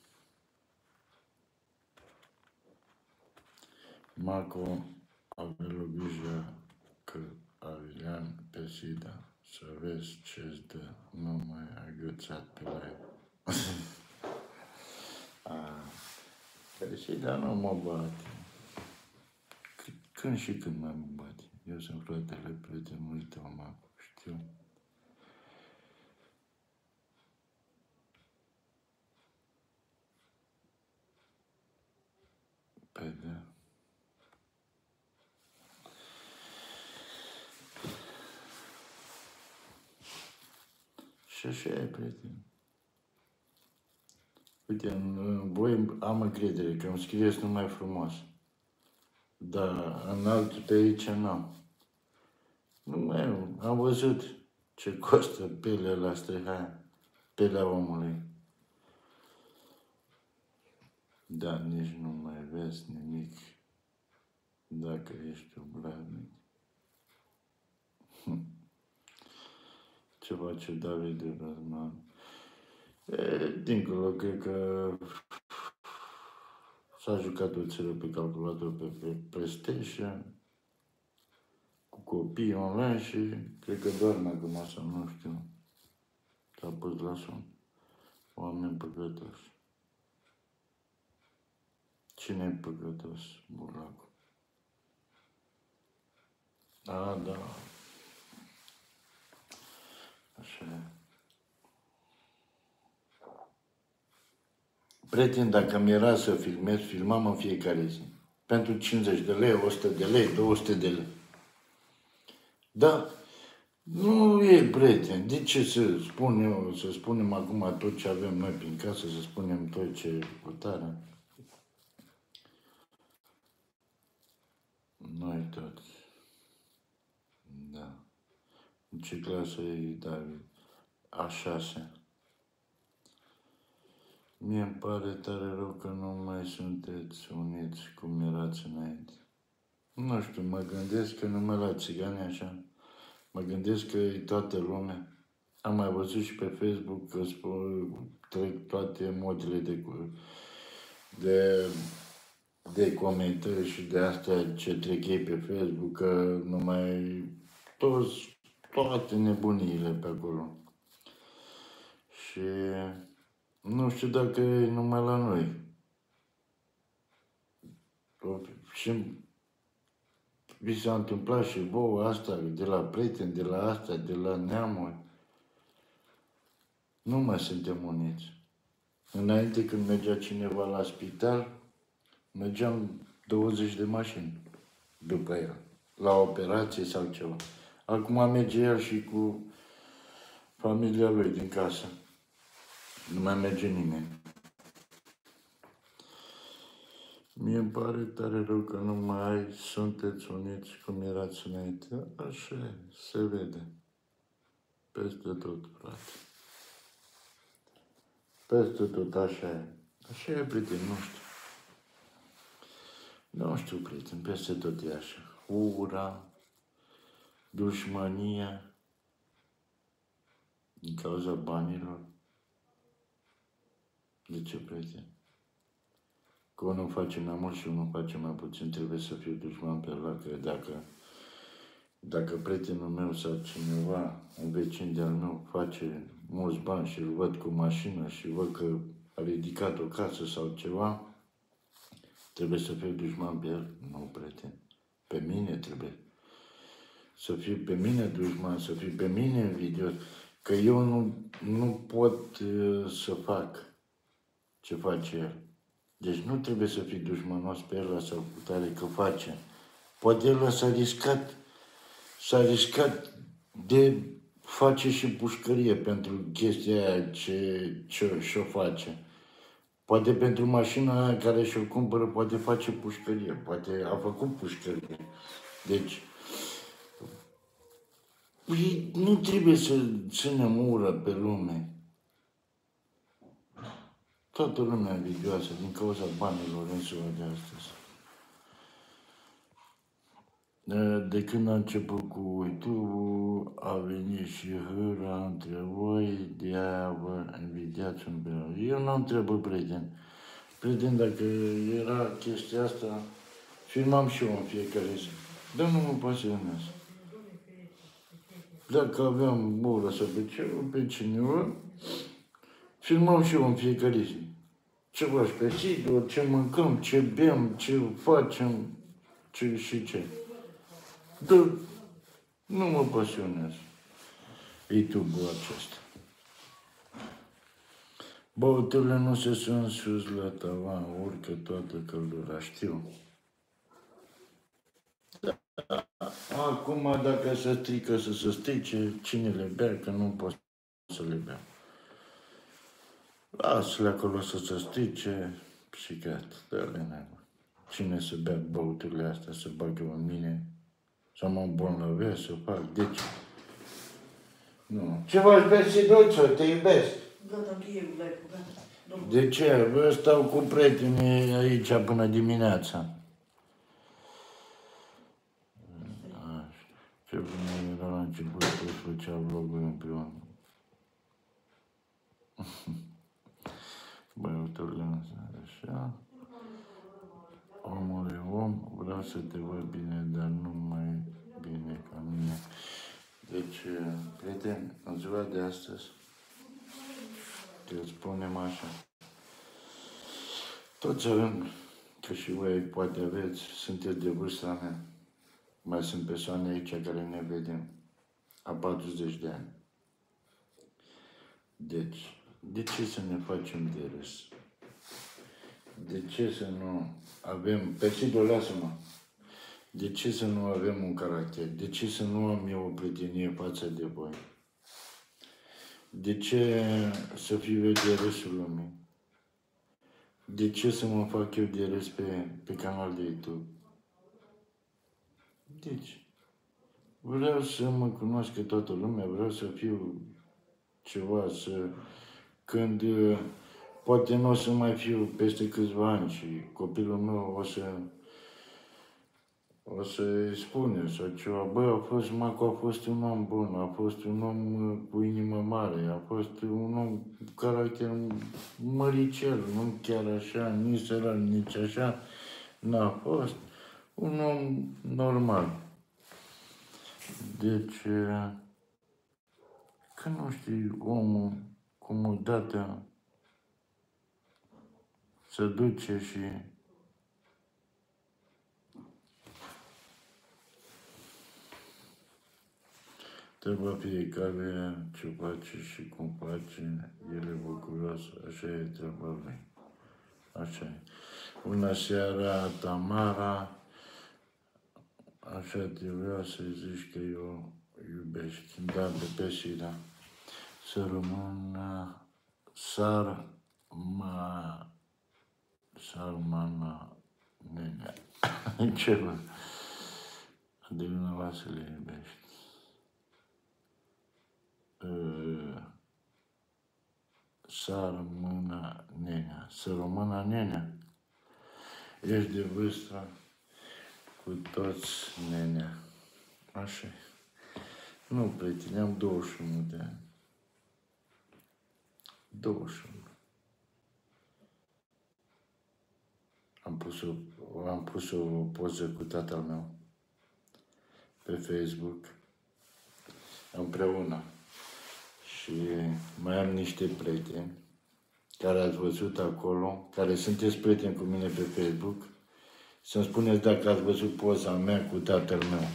Macu, avea o grijă că Avilan pe Sida, să vezi ce-ți dă, nu mai agățat pe la el. Pe Sida nu mă bate. Când și când mai mă bate. Eu sunt fratele prietenului tău, Macu, știu. Păi da. Și așa e, prieten. Uite, în voi am încredere că îmi scrieți numai frumos. Dar în altul pe aici n-am. Nu mai am văzut ce costă pielea la străhea, pielea omului. Dar nici nu mai vezi nimic dacă ești obraznic. Ce face David de Razman? Dincolo, cred că s-a jucat o țară pe calculator pe PlayStation, cu copii online și cred că doarme acum sau nu știu. S-a pus la somn. Oameni păcătoși. Cine e păcătos, Burlacul? Da. Așa e. Prieten, dacă mi-era să filmez, filmam în fiecare zi. Pentru 50 de lei, 100 de lei, 200 de lei. Da, nu e, prieten. De ce să spun eu, să spunem acum tot ce avem noi prin casă, să spunem tot ce cu tare? Noi toți. Da. ce clasă e David? A 6. Mie îmi pare tare rău că nu mai sunteți uniți cum erați înainte. Nu știu, mă gândesc că numai la țigani așa. Mă gândesc că e toată lumea. Am mai văzut și pe Facebook că trec toate modele de comentarii și de astea ce trec ei pe Facebook, că numai toate nebuniile pe acolo. Și nu știu dacă e numai la noi. Și vi s-a întâmplat și vouă asta, de la prieteni, de la asta, de la neamuri. Nu mai suntem uniți. Înainte, când mergea cineva la spital, mergeam 20 de mașini după el, la operație sau ceva. Acum merge el și cu familia lui din casă. Nu mai merge nimeni. Mie îmi pare tare rău că nu mai sunteți uniți cum erați înainte. Așa e, se vede. Peste tot, frate. Peste tot, așa e. Așa e, prieten, nu știu. Nu știu, prieten, peste tot e așa. Ura, dușmania, din cauza banilor. De ce, prieten? Că unul face mai mult și unul face mai puțin, trebuie să fiu dușman pe ăla, că dacă prietenul meu sau cineva, un vecin de-al meu, face mulți bani și îl văd cu mașină și văd că a ridicat o casă sau ceva, trebuie să fiu dușman pe el? Nu, prieten. Pe mine trebuie. Să fiu pe mine dușman, să fiu pe mine invidios, că eu nu pot să fac ce face el. Deci nu trebuie să fii dușmanos pe el sau cu tare că face. Poate el s-a riscat de face și pușcărie pentru chestia aia ce-o face. Poate pentru mașina aia care și-o cumpără, poate face pușcărie, poate a făcut pușcărie. Deci, nu trebuie să ținem ură pe lume. Toată lumea invidioasă din cauza banilor în ziua de astăzi. De când a început cu YouTube-ul, a venit și hâra între voi, de aia vă invidiați un pe altul. Eu nu întreb, prieten. Prieten, dacă era chestia asta, filmam și eu în fiecare zi. Dar nu mă pasionează. Dacă aveam ură să pe cineva, filmam și eu în fiecare zi. Ce faci pe sigur, ce mâncăm, ce bem, ce facem, ce și ce. Dar nu mă pasionează YouTube-ul acesta. Băuturile nu se sunt sus la tavan, urcă toată căldura, știu. Acum, dacă se strică, să se strice, cine le bea, că nu pot să le bea. Lasă-le acolo să se strice și gata, dă-le neagă. Cine să bea băuturile astea, să bagă în mine, să mă îmbolnăvesc, să fac, de ce? Nu. Ce faci, Besiduță? Te iubesc. Gata, încheie cu like-ul, gata. De ce? Bă, stau cu prietenii aici până dimineața. Ce bine era la început, toți făcea vloguri împreună. Băuturile astea, așa. Omul e om, vreau să te văd bine, dar nu mai bine ca mine. Deci, prieteni, în ziua de astăzi, te spunem așa, toți avem, că și voi poate aveți, sunteți de vârsta mea, mai sunt persoane aici care ne vedem, a 40 de ani. Deci, de ce să ne facem de râs? De ce să nu avem, Persido, lasă-mă, de ce să nu avem un caracter? De ce să nu am eu o prietenie față de voi? De ce să fiu eu de râsul lumii? De ce să mă fac eu de râs pe canal de YouTube? Deci, Vreau să mă cunoască toată lumea, vreau să fiu ceva, când poate nu o să mai fiu peste câțiva ani și copilul meu o să-i spune sau ceva, bă, Marco a fost un om bun, a fost un om cu inimă mare, a fost un om cu caracter măricel, nu chiar așa, nici sărac, nici așa, n-a fost un om normal. Deci, când nu știi omul cum odată se duce și trebuie fiecare ce face și cum face, el e bucuros, așa e treaba lui. Așa e. Bună seara, Tamara, așa te vreau să zici că eu iubești, da, de pe Sira. Să rămână Sarmana Nenea. Ce vă? Adelina Vasile iubești. Să rămână Nenea. Să rămână Nenea. Ești de vârstă cu toți Nenea. Așa. Nu, prieteni, am 21 de ani. 21. Am pus o poză cu tatăl meu pe Facebook împreună. Și mai am niște prieteni care ați văzut acolo, care sunteți prieteni cu mine pe Facebook, să-mi spuneți dacă ați văzut poza mea cu tatăl meu.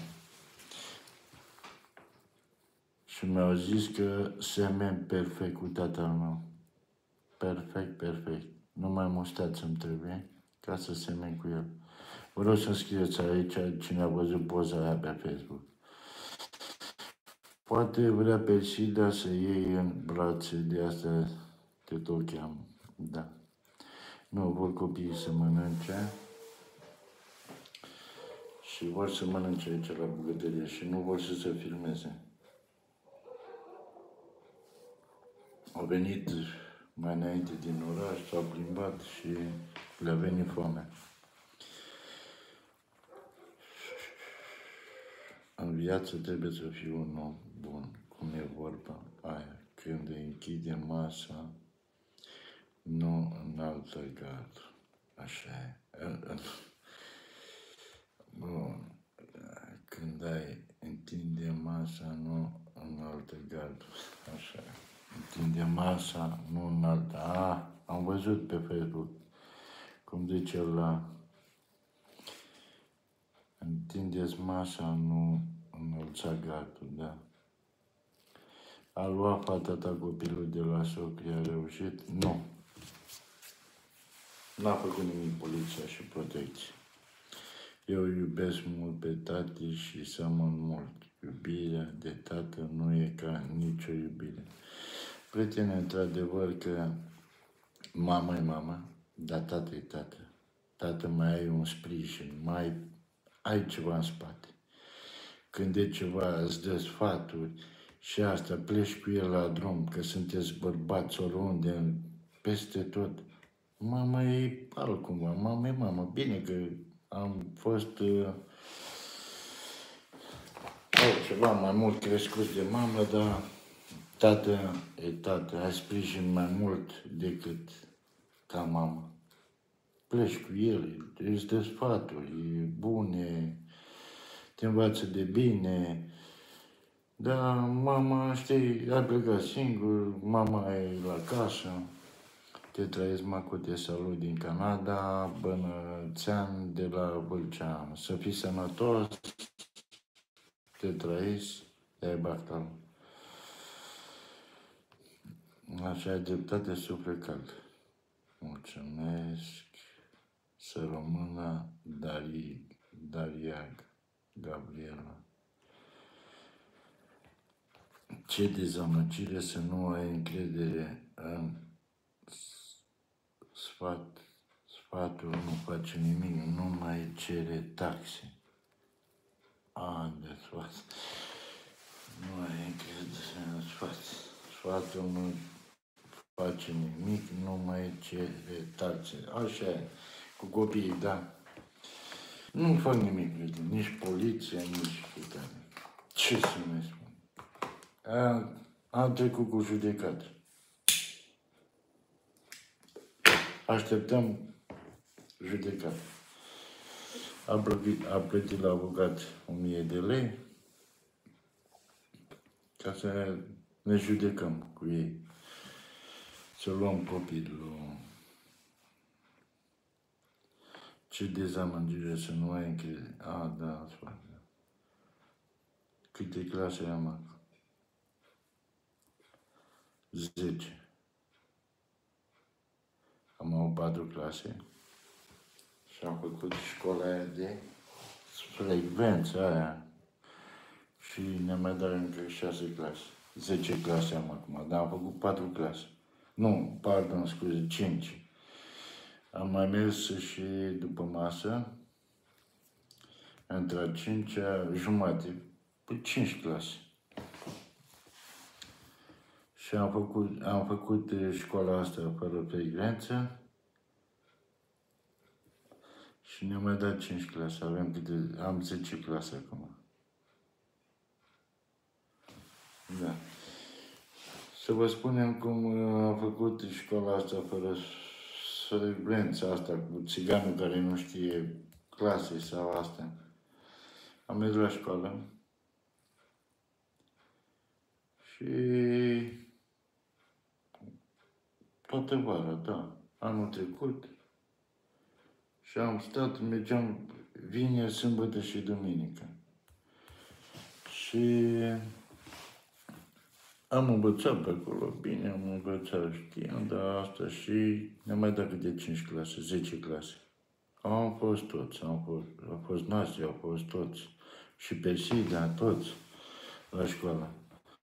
Și mi-au zis că semen perfect cu tatăl meu. Perfect, perfect. Numai mustață îmi trebuie ca să semen cu el. Vă rog să-mi scrieți aici cine a văzut poza aia pe Facebook. Poate vrea pe Sida să iei în brațe, de asta te tot cheamă. Da. Nu vor copiii să mănânce și vor să mănânce aici la bucătărie și nu vor să se filmeze. Au venit mai înainte din oraș, s-au plimbat și le-a venit foame. În viață trebuie să fii un om bun, cum e vorba aia. Când îi închide masa, nu în altă gardă. Așa e. Bun. Când ai întinde masa, nu în altă gardă. Așa e. Întinde masa, nu în altă. Am văzut pe Facebook cum zice la întindeți masa, nu înălța gardul, da. A luat fata ta copilul de la socri, a reușit? Nu. N-a făcut nimic poliția și protecție. Eu iubesc mult pe tati și seamăn mult. Iubirea de tată nu e ca nicio iubire. Prietene, într-adevăr că mama e mama, dar tată e tată. Tată mai ai un sprijin, mai ai ceva în spate. Când e ceva, îți dă sfaturi și asta, pleci cu el la drum, că sunteți bărbați oriunde, peste tot. Mama e altcumva, mama e mama. Bine că am fost ceva mai mult crescuți de mamă, dar tată e tată, ai sprijin mai mult decât ca mamă. Pleci cu el, îți dă sfaturi, e bune, te învață de bine. Dar mama, știi, ai plecat singur, mama e la casă. Te trăiesc, Macu, te salut din Canada, Bănățean de la Vâlcea. Să fii sănătos, te trăiesc, te-ai baftal. Așa ai dreptate, suflet cald. Mulțumesc, să rămână Daria Gabriela. Ce dezamăgire să nu ai încredere în sfatul, nu face nimic, nu mai cere taxe. de sfat. Nu ai încredere în sfat. Sfatul nu face nimic, nu mai cere taxe. Așa e, cu copiii, da. Nu fac nimic, prieten, nici poliția, nici putere. Ce să mai spun? Am trecut cu judecat. Așteptăm judecat. A plătit la avocat 1000 de lei ca să ne judecăm cu ei. Să luăm copilul. Ce dezamăgire să nu ai încredere. Da, foarte. Câte clase am acum? 10. Am avut 4 clase și am făcut școala aia de frecvență aia și ne mai dau încă 6 clase. 10 clase am acum, dar am făcut 4 clase. Nu, pardon, scuze, 5. Am mai mers și după masă, între a 5-a jumate, pe 5 clase. Și am făcut școala asta fără frecvență și ne-am mai dat 5 clase. Am 10 clase acum. Da. Să vă spunem cum am făcut școala asta fără frecvență, asta cu țiganul care nu știe clase sau astea. Am mers la școală și toată vara, da, anul trecut. Și am stat, mergeam vineri, sâmbătă și duminică. Și am învățat pe acolo, bine, am învățat, știam, dar asta și ne mai dat câte 5 clase, 10 clase. Am fost toți, au fost Nasia, au fost toți. Și Persida, toți la școală.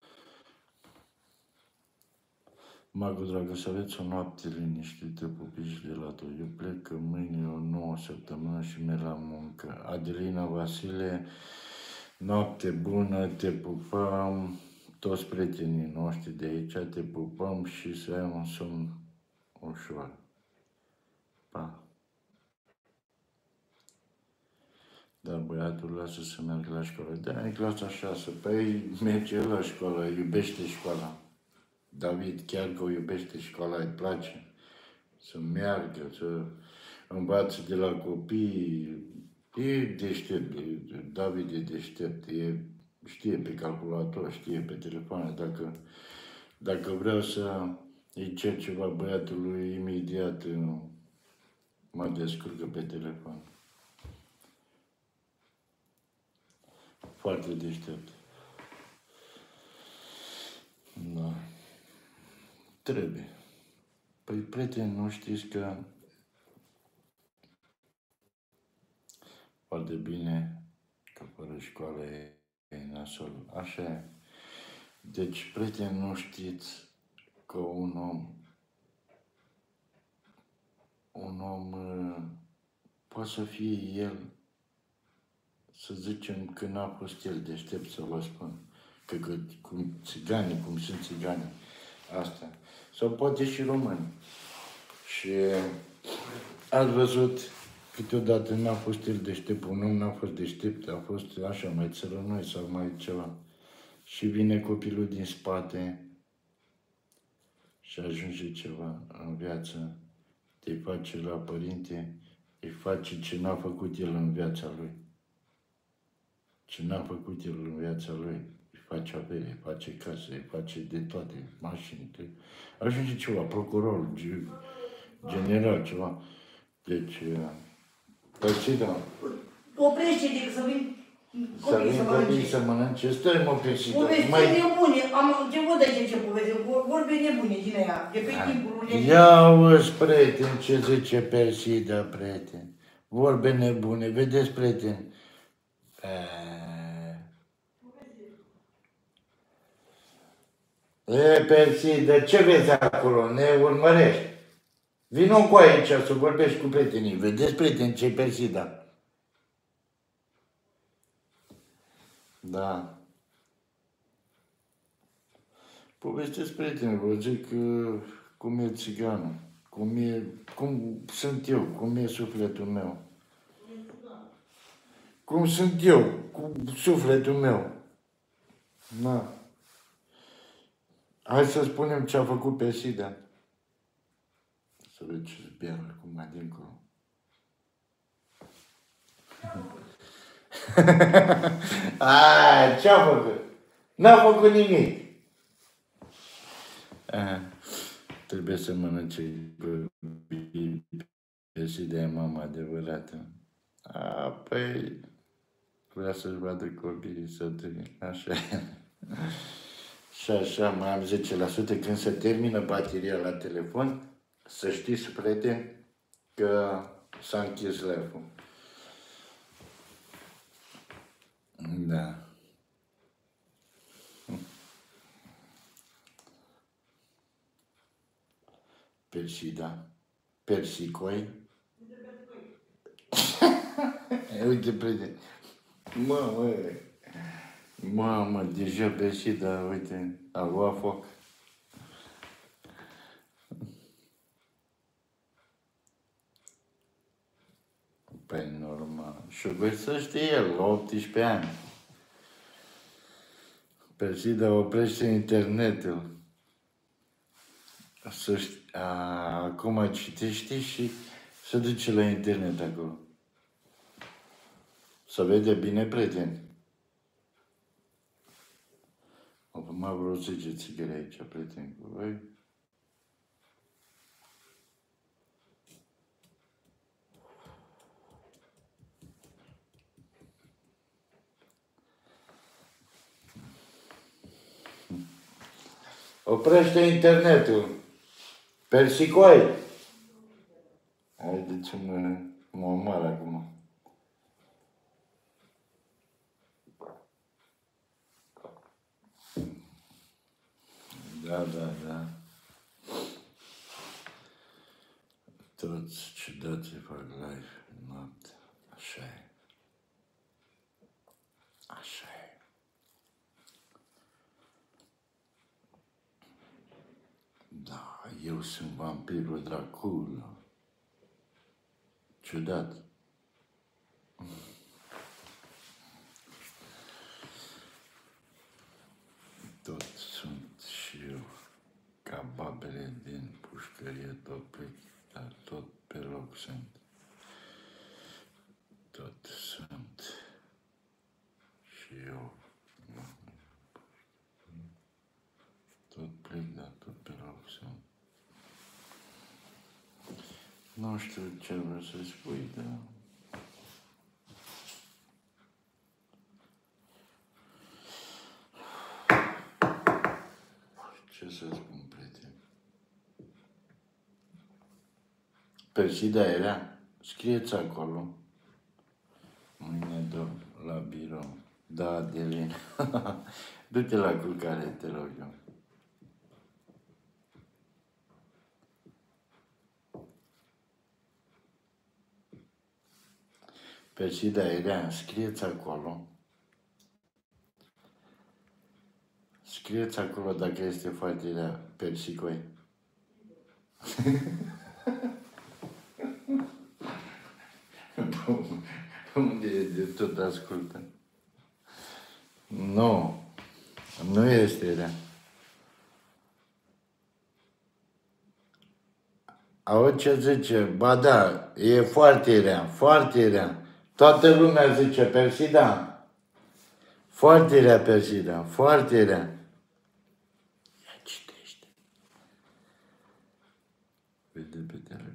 Magu, dragă, să aveți o noapte liniștită, pupici de la tot. Eu plec mâine o 9 săptămână și merg la muncă. Adelina Vasile, noapte bună, te pupăm, toți prietenii noștri de aici, te pupăm și să ai un somn ușor. Pa! Dar băiatul lasă să meargă la școală. Da, în clasa 6. Păi merge la școală, iubește școala. David chiar că o iubește școala, îi place să meargă, să învață de la copii. E deștept, David e deștept, știe pe calculator, știe pe telefon. Dacă vreau să îi cer ceva băiatului, imediat mă descurcă pe telefon. Foarte deștept. Da. Trebuie. Păi, prieteni, nu știți că foarte bine că fără școală e nasol. Așa e. Deci, prieteni, nu știți că un om poate să fie el, să zicem că n-a fost el deștept, să vă spun. Că cum țigani, cum sunt țigani, asta. Sau poate și români. Și ați văzut, câteodată n-a fost el deștept, un om n-a fost deștept, a fost așa, mai țărănoi sau mai ceva. Și vine copilul din spate și ajunge ceva în viață, te face la părinte, îi face ce n-a făcut el în viața lui. Ce n-a făcut el în viața lui, îi face avere, îi face casă, îi face de toate, mașini. Ajunge ceva, procuror, general, ceva. Deci, Persida. Oprește-te, să vin Copiii să mănânce. Stai, mă, Persida. Povesti nebune. Am început de aici ce povesti. Vorbe nebune din aia. De pe timpul unde... Ia auzi, prieten, ce zice Persida, prieten. Vorbe nebune. Vedeți, prieten? Persida, ce vezi acolo? Ne urmărești? Vino cu aici să vorbești cu prietenii. Vedeți, prieteni, ce-i Persida? Da. Povestesc prietenilor, zic cum e țiganul, cum sunt eu, cum e sufletul meu. Cum sunt eu, cu sufletul meu. Na. Hai să spunem ce a făcut Persida. Să vezi ce zbiară acum dincolo. Ce-a făcut? N-a făcut nimic. Trebuie să mănânce Persida, e mama adevărată. Păi, vrea să-și vadă copiii să trăie. Așa. Și așa, mai am 10%. Când se termină bateria la telefon, să știți, prieteni, că s-a închis live-ul. Da. Persida. Persicoi. Uite, prieteni. Mamă, deja Persida, uite, a luat foc. Păi, normal. Și găsește el, la 18 ani. Persida oprește internetul. Acum citește și se duce la internet acolo. Să vede bine, prieteni. Mai vreo 10 țigări aici, prieteni, cu voi. Oprește internetul. Persicoi. Hai de ce mă omoară acum. Da. Toți ciudații fac live noapte. Așa e. Da, eu sunt vampirul Dracula. Ciudat. Tot sunt și eu, ca babele din pușcărie, dar tot pe loc sunt. Tot sunt și eu. Tot plec, dar tot pe loc sunt. Nu știu ce vreau să spui, dar... Ce să spun, prieten? Persida era? Scrieți acolo. Mâine la birou. Da, Adelina. Du-te la culcare, te rog eu. Persida era? Scrieți acolo. Scrieți acolo dacă este foarte rea, Persicoi. Unde de tot ascultă? Nu este rea. Auzi ce zice? Ba da, e foarte rea. Toată lumea zice Persida. Foarte rea, Persida, foarte rea. Ia citește. Vede pe telefon.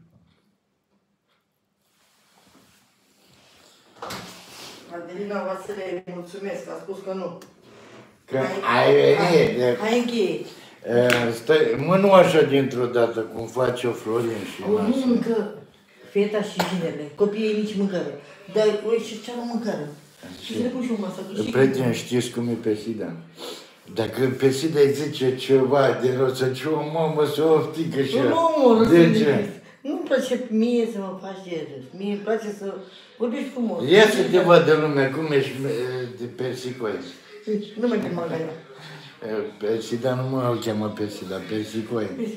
Adelina Vasile, mulțumesc, a spus că nu. Că ai venit. Hai încheie. Stai, nu așa dintr-o dată, cum face o Florin și Nu mâncă feta și ginele, copiii nici mâncare. Dar uite ce am mâncare. Și le pun și o masă. Prieten, știți cum e Persida? Dacă Persida îi zice ceva de rău, să ce o mamă, să o oftică și nu, de ce? Nu-mi place mie să mă faci de râs. Mie îmi place să vorbești frumos. Ia să te vadă lumea cum ești de persicoi. Nu mă chema la ea. Persida nu mă cheamă Persida, persicoi.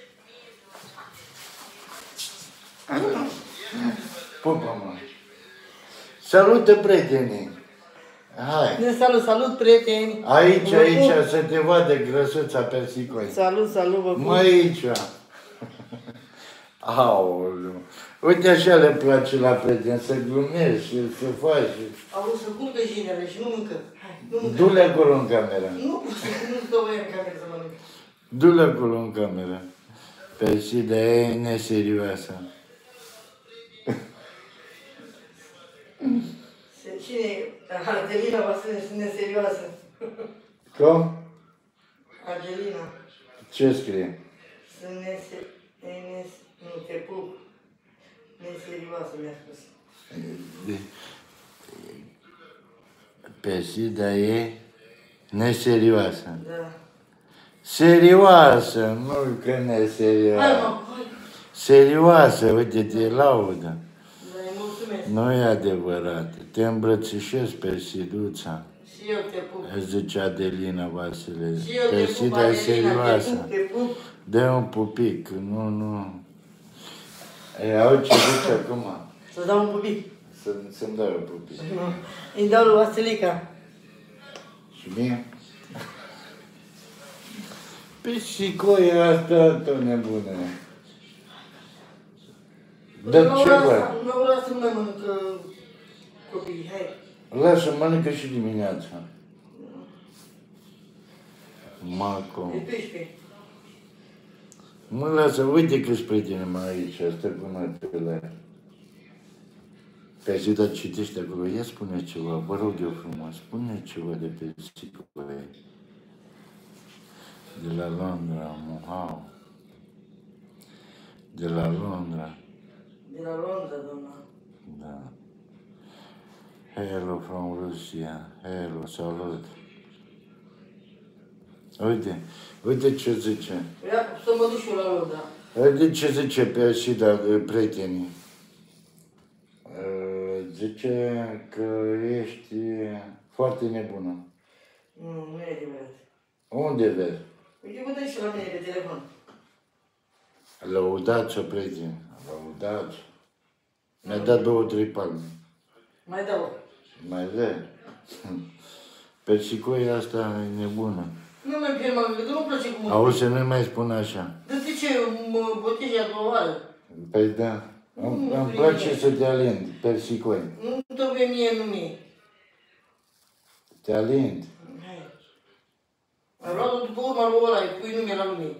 Pupa, mă. Salută prietenii. Hai. Ne salut, prieteni. Aici, să te vadă grăsuța persicoi. Salut, vă pup. Mă, aici. Aoleu. Uite așa le place la prieteni, să glumești și să faci. Au să curgă jinele și nu mâncă. Hai, nu mâncă. Du-le acolo în cameră. Nu-ți dă voie în cameră să mănâncă. Du-le acolo în cameră. Persida e neserioasă. Cine e? Adelina Vasile, sunt neserioasă. Cum? Adelina. Ce scrie? Sunt nu te pup. Neserioasă mi-a spus. Persida e neserioasă. Da. Serioasă, nu că Hai, neserioasă. mă, hai. Serioasă, uite, te laudă. Da, îi mulțumesc. Nu e adevărat. Te îmbrățișez, Persiduța. Și eu te pup. Îți zice Adelina Vasile. Și eu te pup, Persida e Adelina, te serioasă. pup, te pup. Dă un pupic, nu. E, au ce zice acum. Să dau un pupic. Să-mi dai un pupic. Îi dau lui Vasilica. Și mie? Persicoia asta tot nebună. Dar ce vă? Nu vreau să mai mănâncă copiii, hai. Lasă, mănâncă și dimineața. Maco. E 12. Mă lasă, uite câți prieteni mai aici, stă cu notele. Persida, citește acolo, ia spune ceva, vă rog eu frumos, spune ceva de Persicoie. De la Londra, Mohau. De la Londra. De la Londra, doamna. Da. Hello from Russia. Hello, salut. Uite ce zice. Vreau să mă duc și eu la Londra. Uite ce zice Persida, prietenii. Zice că ești foarte nebună. Nu e adevărat. Unde vezi? Uite, mă dă și la mine pe telefon. Lăudați-o, prieteni. Lăudați-o. Mi-a dat 2-3 palme. Mai dau. Mai vezi? Persicoia asta e nebună. Nu mi-am pierd, mă, că nu-mi place cum mă. Auzi, să nu mai spun așa. De ce mă botezi a doua oară? Păi da. Îmi place să te alind, persicoi. Nu trebuie mie, nu mie. Te alind. Hai. Am luat-o după urma lui ăla, îi pui nume la lume.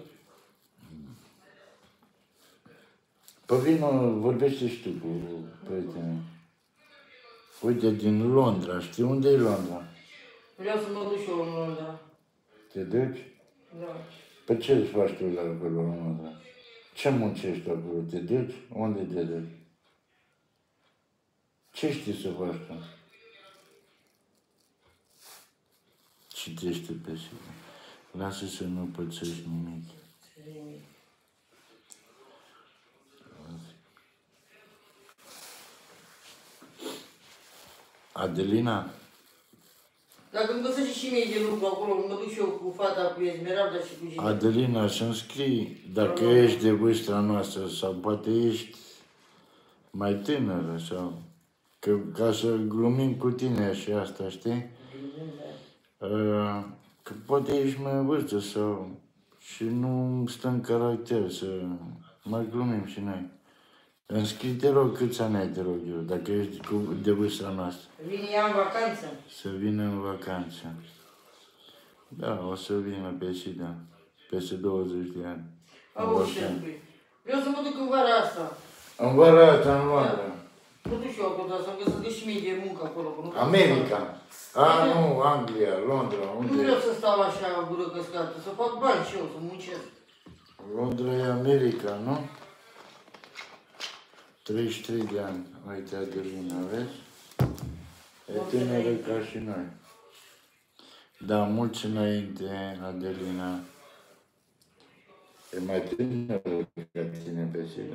Păi vino, vorbește și tu cu prietenii. Uite, din Londra, știi unde e Londra? Vreau să mă duc și eu în Londra. Te duci? Da. Pe ce îți faci tu la acolo în Londra? Ce muncești acolo? Te duci? Unde te duci? Ce știi să faci tu? Citește pe sine. Lasă să nu pățești nimic. Adelina? Dacă îmi găsește și mie de lucru acolo, mă duc și eu cu fata, cu Esmeralda și cu Gina. Adelina, să-mi scrii dacă ești de vârsta noastră sau poate ești mai tânără sau... ca să glumim cu tine și asta, știi? Că poate ești mai în vârstă sau... și nu stă în caracter să mai glumim și noi. Înscrie, te rog, câți ani ai, te rog eu, dacă ești de vârsta noastră. Vine ea în vacanță. Să vină în vacanță. Da, o să vină peste 20 de ani. Auzi, șefului. Vreau să mă duc în vara asta. În vara asta, în Londra. Mă duc și eu acolo, dar să-mi găsesc și mie de muncă acolo. că nu vreau să America. Nu, Anglia, Londra, stau- Nu unde? vreau să stau așa gură căscată, să fac bani și eu, să muncesc. Londra e America, nu? 33 de ani. Uite, Adelina, vezi? E tânără ca și noi. Da, mulți înainte, Adelina. E mai tânără ca tine pe sine.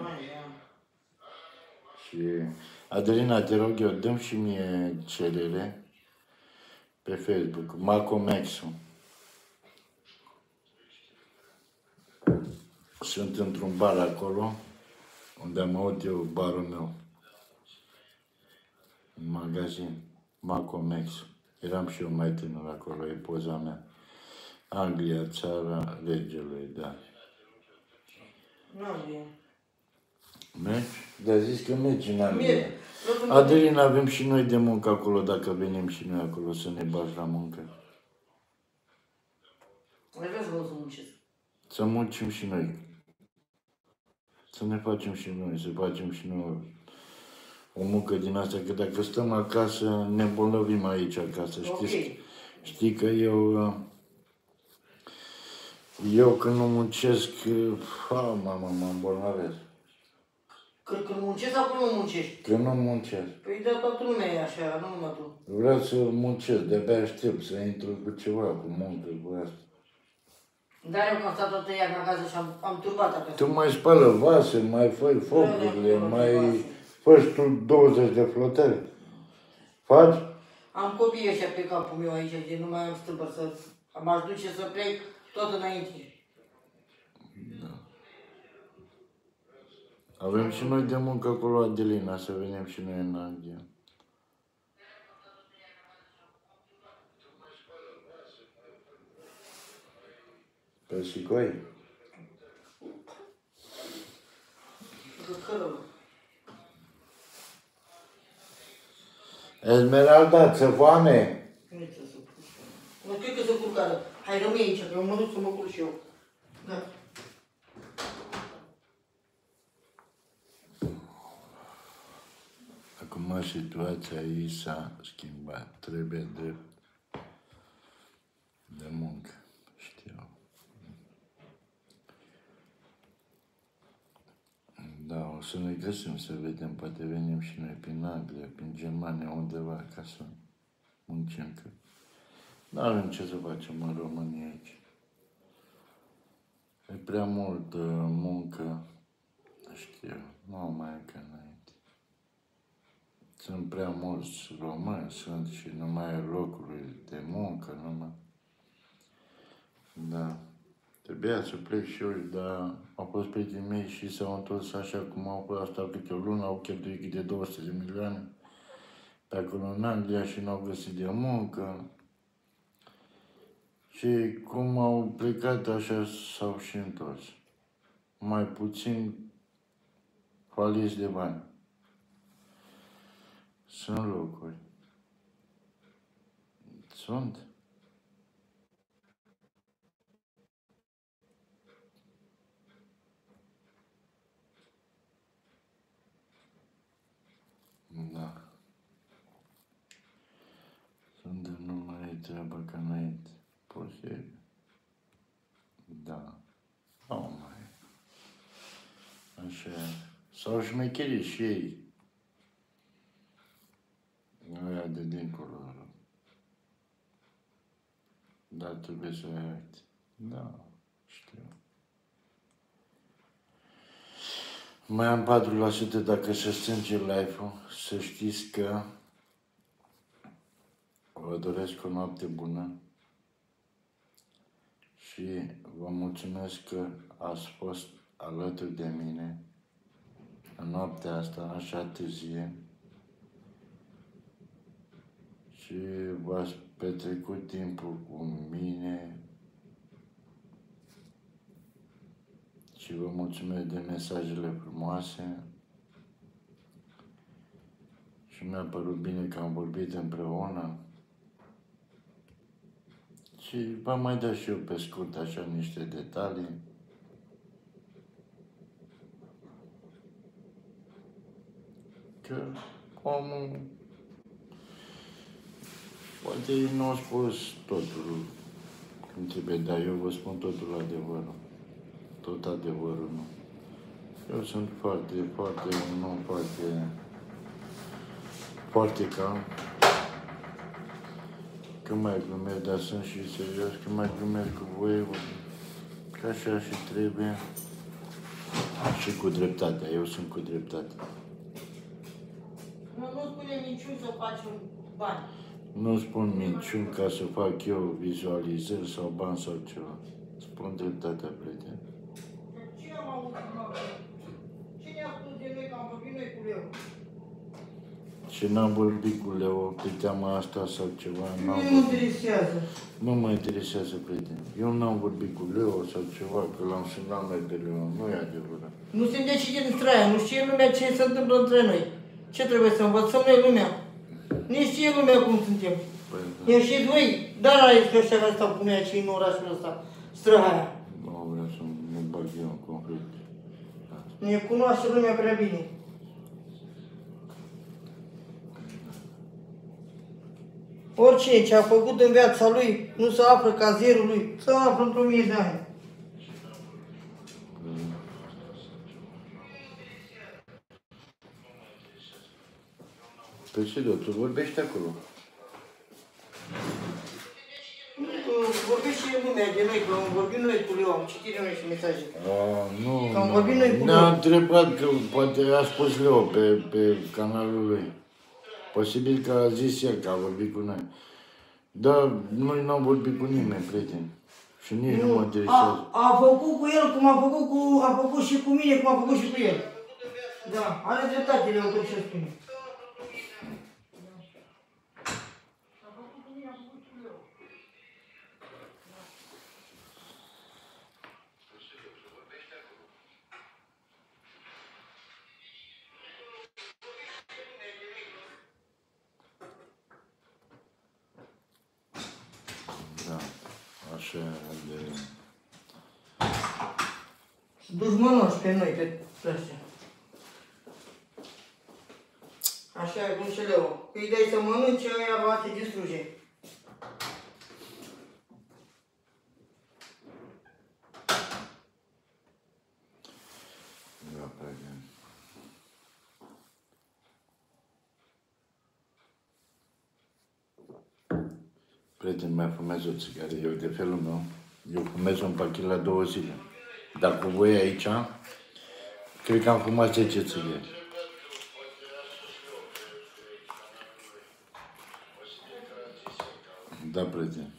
Și, Adelina, te rog eu, dă-mi și mie cerere pe Facebook, Macomexu. Sunt într-un bar acolo, unde am avut eu barul meu. În magazin, Macomexu. Eram și eu mai tânăr acolo, e poza mea. Anglia, țara regelui, da. Nu Anglia. Mergi? Dar zis că mergi în Anglia. Adelina, avem și noi de muncă acolo, dacă venim și noi acolo să ne bagi la muncă. Mai vreau să vă să muncesc. Să muncim și noi. Să ne facem și noi, să facem și noi o muncă din asta, că dacă stăm acasă, ne îmbolnăvim aici acasă, știți? Ok. Știi că eu când nu muncesc, mă îmbolnăvesc. Când muncești sau când nu muncești? Când nu muncesc. Păi da, toată lumea e așa, nu numai tu. Vreau să muncesc, de-abia aștept să intru cu ceva, cu muncă, cu asta. Dar eu că am stat toată iarna acasă și am turbat acasă. Tu mai spală vase, mai făi focurile, mai faci tu 20 de flotări. Faci? Am copiii ăștia pe capul meu aici, de nu mai am stâlpă să... M-aș duce să plec tot înainte. Avem și noi de muncă acolo, Adelina, să venim și noi în Anglia. Pe Sicoi? Esmeralda, ți-e foame? Nu cred că se culcară. Hai, rămâi aici, că eu mă duc să mă culc și eu. Da. Acum situația ei s-a schimbat. Trebuie de muncă, știu. Da, o să ne găsim să vedem, poate venim și noi prin Anglia, prin Germania, undeva, ca să muncim, că nu avem ce să facem în România aici. E prea multă muncă, știu, nu mai e ca înainte. Sunt prea mulți români, sunt și nu mai e locuri de muncă, numai. Da. Trebuia să plec și eu, dar au fost prietenii mei și s-au întors așa cum au fost, asta câte o lună, au cheltuit câte 200 de milioane pe acolo în Anglia și n-au găsit de muncă. Și cum au plecat, așa s-au și întors. Mai puțin faliți de bani. Sunt locuri. Sunt. Da. Sunt de nu mai e treabă ca înainte. Posibil. Da. Nu mai e. Așa. S-au șmecherit și ei. Aia de dincolo. Dar trebuie să reacți. Da, știu. Mai am 4% dacă se strânge live-ul. Să știți că vă doresc o noapte bună și vă mulțumesc că ați fost alături de mine în noaptea asta așa târzie și v-ați petrecut timpul cu mine și vă mulțumesc de mesajele frumoase și mi-a părut bine că am vorbit împreună și v-am mai dat și eu pe scurt așa niște detalii. Că omul poate nu a spus totul cum trebuie, dar eu vă spun totul adevărul. Tot adevărul, nu. Eu sunt foarte calm. Când mai glumesc, dar sunt și serios, când mai glumesc cu voi, Că așa și trebuie. Și cu dreptatea, eu sunt cu dreptate. Nu spune minciuni să facem bani. Nu spun minciuni ca să fac eu vizualizări sau bani sau ceva. Spun dreptatea, prieten. Ce am auzit, mă? Cine a spus de noi că am vorbit noi cu Leo? Și n-am vorbit cu Leo pe teama asta sau ceva. Nu mă interesează. Nu mă interesează, prieten. Eu n-am vorbit cu Leo sau ceva, că l-am sunat mai pe Leo. Nu e adevărat. Nu se decide în straia, nu știe lumea ce se întâmplă între noi. Ce trebuie să învățăm noi lumea? Nu știe lumea cum suntem. Păi, Eu și voi, dar aici că ăștia care stau cu noi aici în orașul ăsta, Străhaia. nu vreau să mă bag eu în conflict. Ne cunoaște lumea prea bine. Oricine ce a făcut în viața lui, nu se află ca zerul lui, se află într-o mie de ani. Păi și de tu vorbești acolo. Vorbește și lumea de noi, că am vorbit noi cu Leo, am citit noi și mesaje. Nu, Că am vorbit noi cu ne-a Leo. întrebat că poate a spus Leo pe canalul lui. Posibil că a zis el că a vorbit cu noi. Dar noi n-am vorbit cu nimeni, prieten. Și nici nu mă interesează. A făcut cu el cum a făcut și cu mine, cum a făcut și cu el. Da, are dreptate Leo tot ce spune. Da, așa de... Dușmănoși pe noi, pe ăștia. Așa e cum și Leo. Îi dai să mănânce, aia va te distruge. Da, prieten. Prieten, mai fumez o țigară. Eu, de felul meu, eu fumez un pachet la 2 zile. Dar cu voi aici, cred că am fumat 10 țigări. Da, prieten.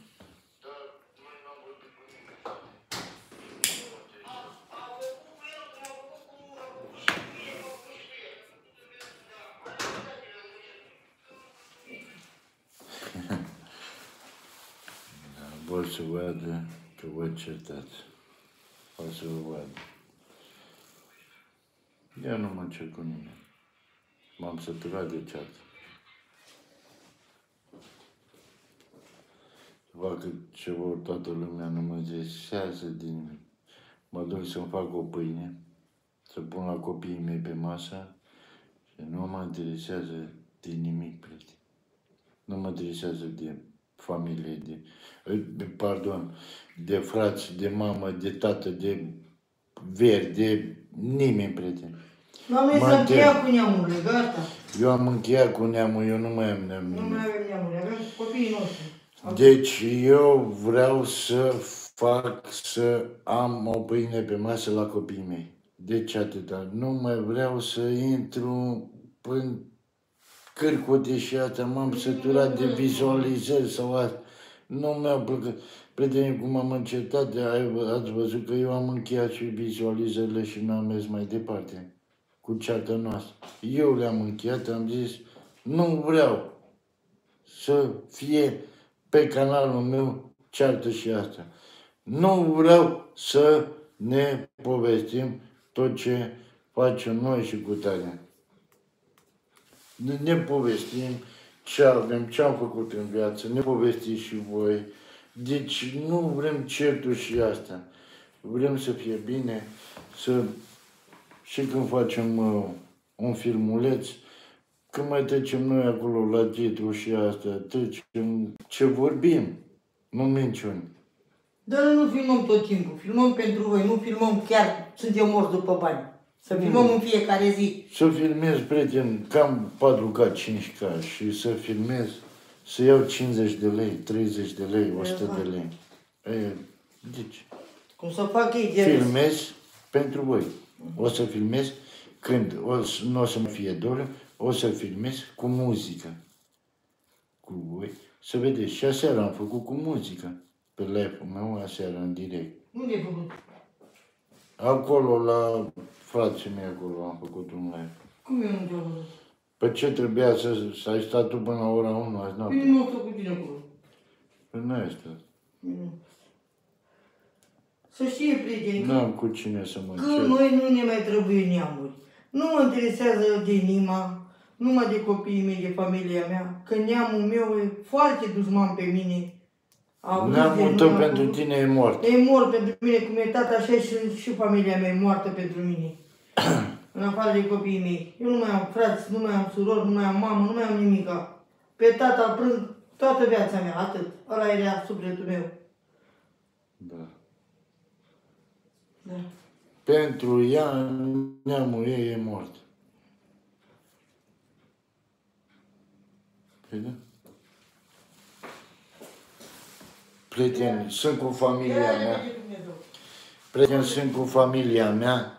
Vor să vadă că vă certați. O să vă vadă. Eu nu mă cer cu nimeni. M-am săturat de ceartă. Să facă ce vor toată lumea, nu mă interesează din nimic. Mă duc să-mi fac o pâine, să pun la copiii mei pe masă și nu mă interesează de nimic, prieten. Nu mă interesează de familie, pardon, de frați, de mamă, de tată, de veri, de nimeni, prieten. Dar noi s-a încheiat cu neamurile, gata. Eu am încheiat cu neamul, eu nu mai am neam. Nu mai avem neamuri, avem copiii noștri. Deci eu vreau să am o pâine pe masă la copiii mei. Deci atâta. Nu mai vreau să intru în cârcote și asta. M-am săturat de vizualizări sau asta. Nu mi-a plăcut. Prietenii, cum am încetat, ați văzut că eu am încheiat și vizualizările și n-am mers mai departe cu cearta noastră. Eu le-am încheiat, am zis, nu vreau să fie pe canalul meu ceartă și asta. Nu vreau să ne povestim tot ce facem noi și cu tare. Ne povestim ce avem, ce am făcut în viață, ne povestiți și voi. Deci nu vrem certuri și asta. Vrem să fie bine, și când facem un filmuleț, când mai trecem noi acolo la titlu și asta, trecem ce vorbim, nu minciuni. Dar noi nu filmăm tot timpul, filmăm pentru voi, nu filmăm chiar, suntem morți după bani. Să filmăm în fiecare zi. Să filmez, prieten, cam 4K, 5K și să filmez, să iau 50 de lei, 30 de lei, 100 de lei. Deci, Cum să fac ei de râs. Filmez pentru voi. O să filmez când nu o să mă fie dor, o să filmez cu muzică. Cu voi. Să vedeți, și aseară am făcut cu muzică. Pe live-ul meu, aseară, în direct. Unde ai făcut? Acolo, la frații mei, acolo am făcut un live. Cum e un te-am văzut? Pe ce trebuia să ai stat tu până la ora 1 azi noapte? Bine, nu cu tine acolo. Păi n-ai stat. Bine. Să știe, prieteni, N-am cu cine să mă că cer. noi nu ne mai trebuie neamuri. Nu mă interesează de inima, numai de copiii mei, de familia mea, că neamul meu e foarte dușman pe mine. Neamul tău pentru tine e mort. E mort pentru mine, cum e tata, așa și familia mea e moartă pentru mine. În afară de copiii mei. Eu nu mai am frați, nu mai am surori, nu mai am mamă, nu mai am nimica. Pe tata îl plâng toată viața mea, atât. Ăla era sufletul meu. Da. Da. Pentru ea, neamul ei e mort. Păi da. Prieteni, sunt cu familia mea. Prieteni, sunt cu familia mea.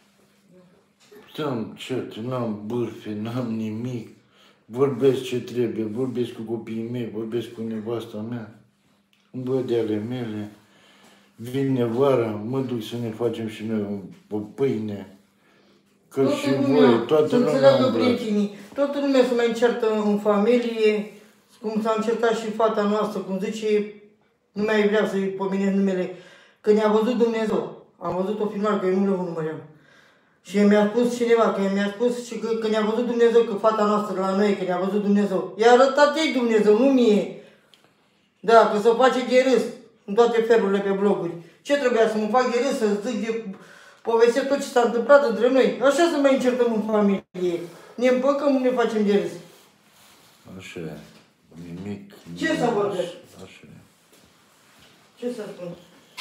Stăm cert, n-am bârfe, n-am nimic. Vorbesc ce trebuie, vorbesc cu copiii mei, vorbesc cu nevasta mea. Îmi văd de ale mele. Vine vara, mă duc să ne facem și noi o pâine. Că și voi, toată să lumea înțeleagă îmbracă. prietenii, toată lumea se mai încertă în familie, cum s-a încercat și fata noastră, cum zice, nu mai vreau să-i pomenesc numele, că ne-a văzut Dumnezeu. Am văzut o filmare, că eu nu le urmăream. Și mi-a spus cineva, că mi-a spus și că ne-a văzut Dumnezeu, că fata noastră la noi, că ne-a văzut Dumnezeu. I-a arătat ei Dumnezeu, nu mie. Da, că se face de râs în toate felurile pe bloguri. Ce trebuia să mă fac de râs, să zic de povestesc tot ce s-a întâmplat între noi? Așa să mai încercăm în familie. Ne împăcăm, ne facem de râs. Așa e. Nimic. Ce să vorbesc? Așa e. Ce să spun?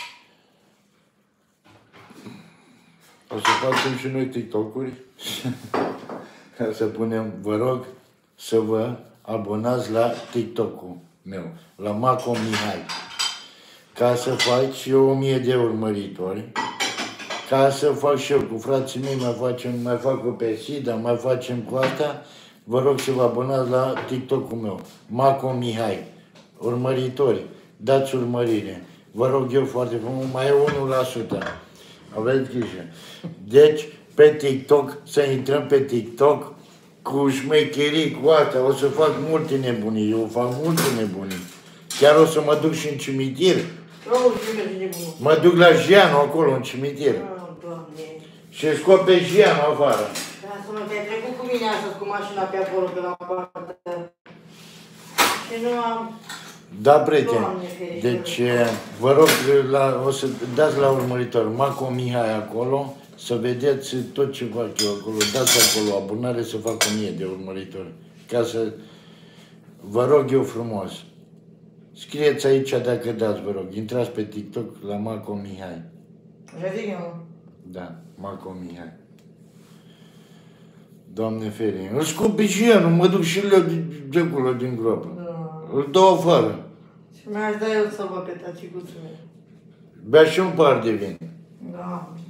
O să facem și noi TikTok-uri. Ca să punem, vă rog, să vă abonați la TikTok-ul meu, la Maco Mihai. Ca să fac și eu 1000 de urmăritori. Ca să fac și eu cu frații mei, mai fac cu pe Sida, mai facem cu asta. Vă rog să vă abonați la TikTok-ul meu, Maco Mihai. Urmăritori, dați urmărire. Vă rog eu foarte frumos, mai e 1%. Aveți grijă. Deci, pe TikTok, să intrăm pe TikTok cu șmecherii, cu asta. O să fac multe nebunii, eu fac multe nebunii. Chiar o să mă duc și în cimitir. Mă duc la Gianu, acolo, în cimitir. Și scot pe Gianu afară. Da, să mă, te-ai trecut cu mine astăzi cu mașina pe acolo, pe la partea. Și nu am... Da, prieteni. Deci, vă rog, o să dați la urmăritor Maco Mihai acolo, să vedeți tot ce fac eu acolo. Dați acolo abonare să fac 1000 de urmăritori. Ca să... Vă rog eu frumos. Scrieți aici dacă dați, vă rog. Intrați pe TikTok la Maco Mihai. Așa zic eu. Da, Maco Mihai. Doamne ferie. Îl scop pe Gianu, mă duc și le de acolo din groapă. Îl dau afară. Și mai aș da eu să vă pe tăcicuțul meu. Bea și un par de vin. Da.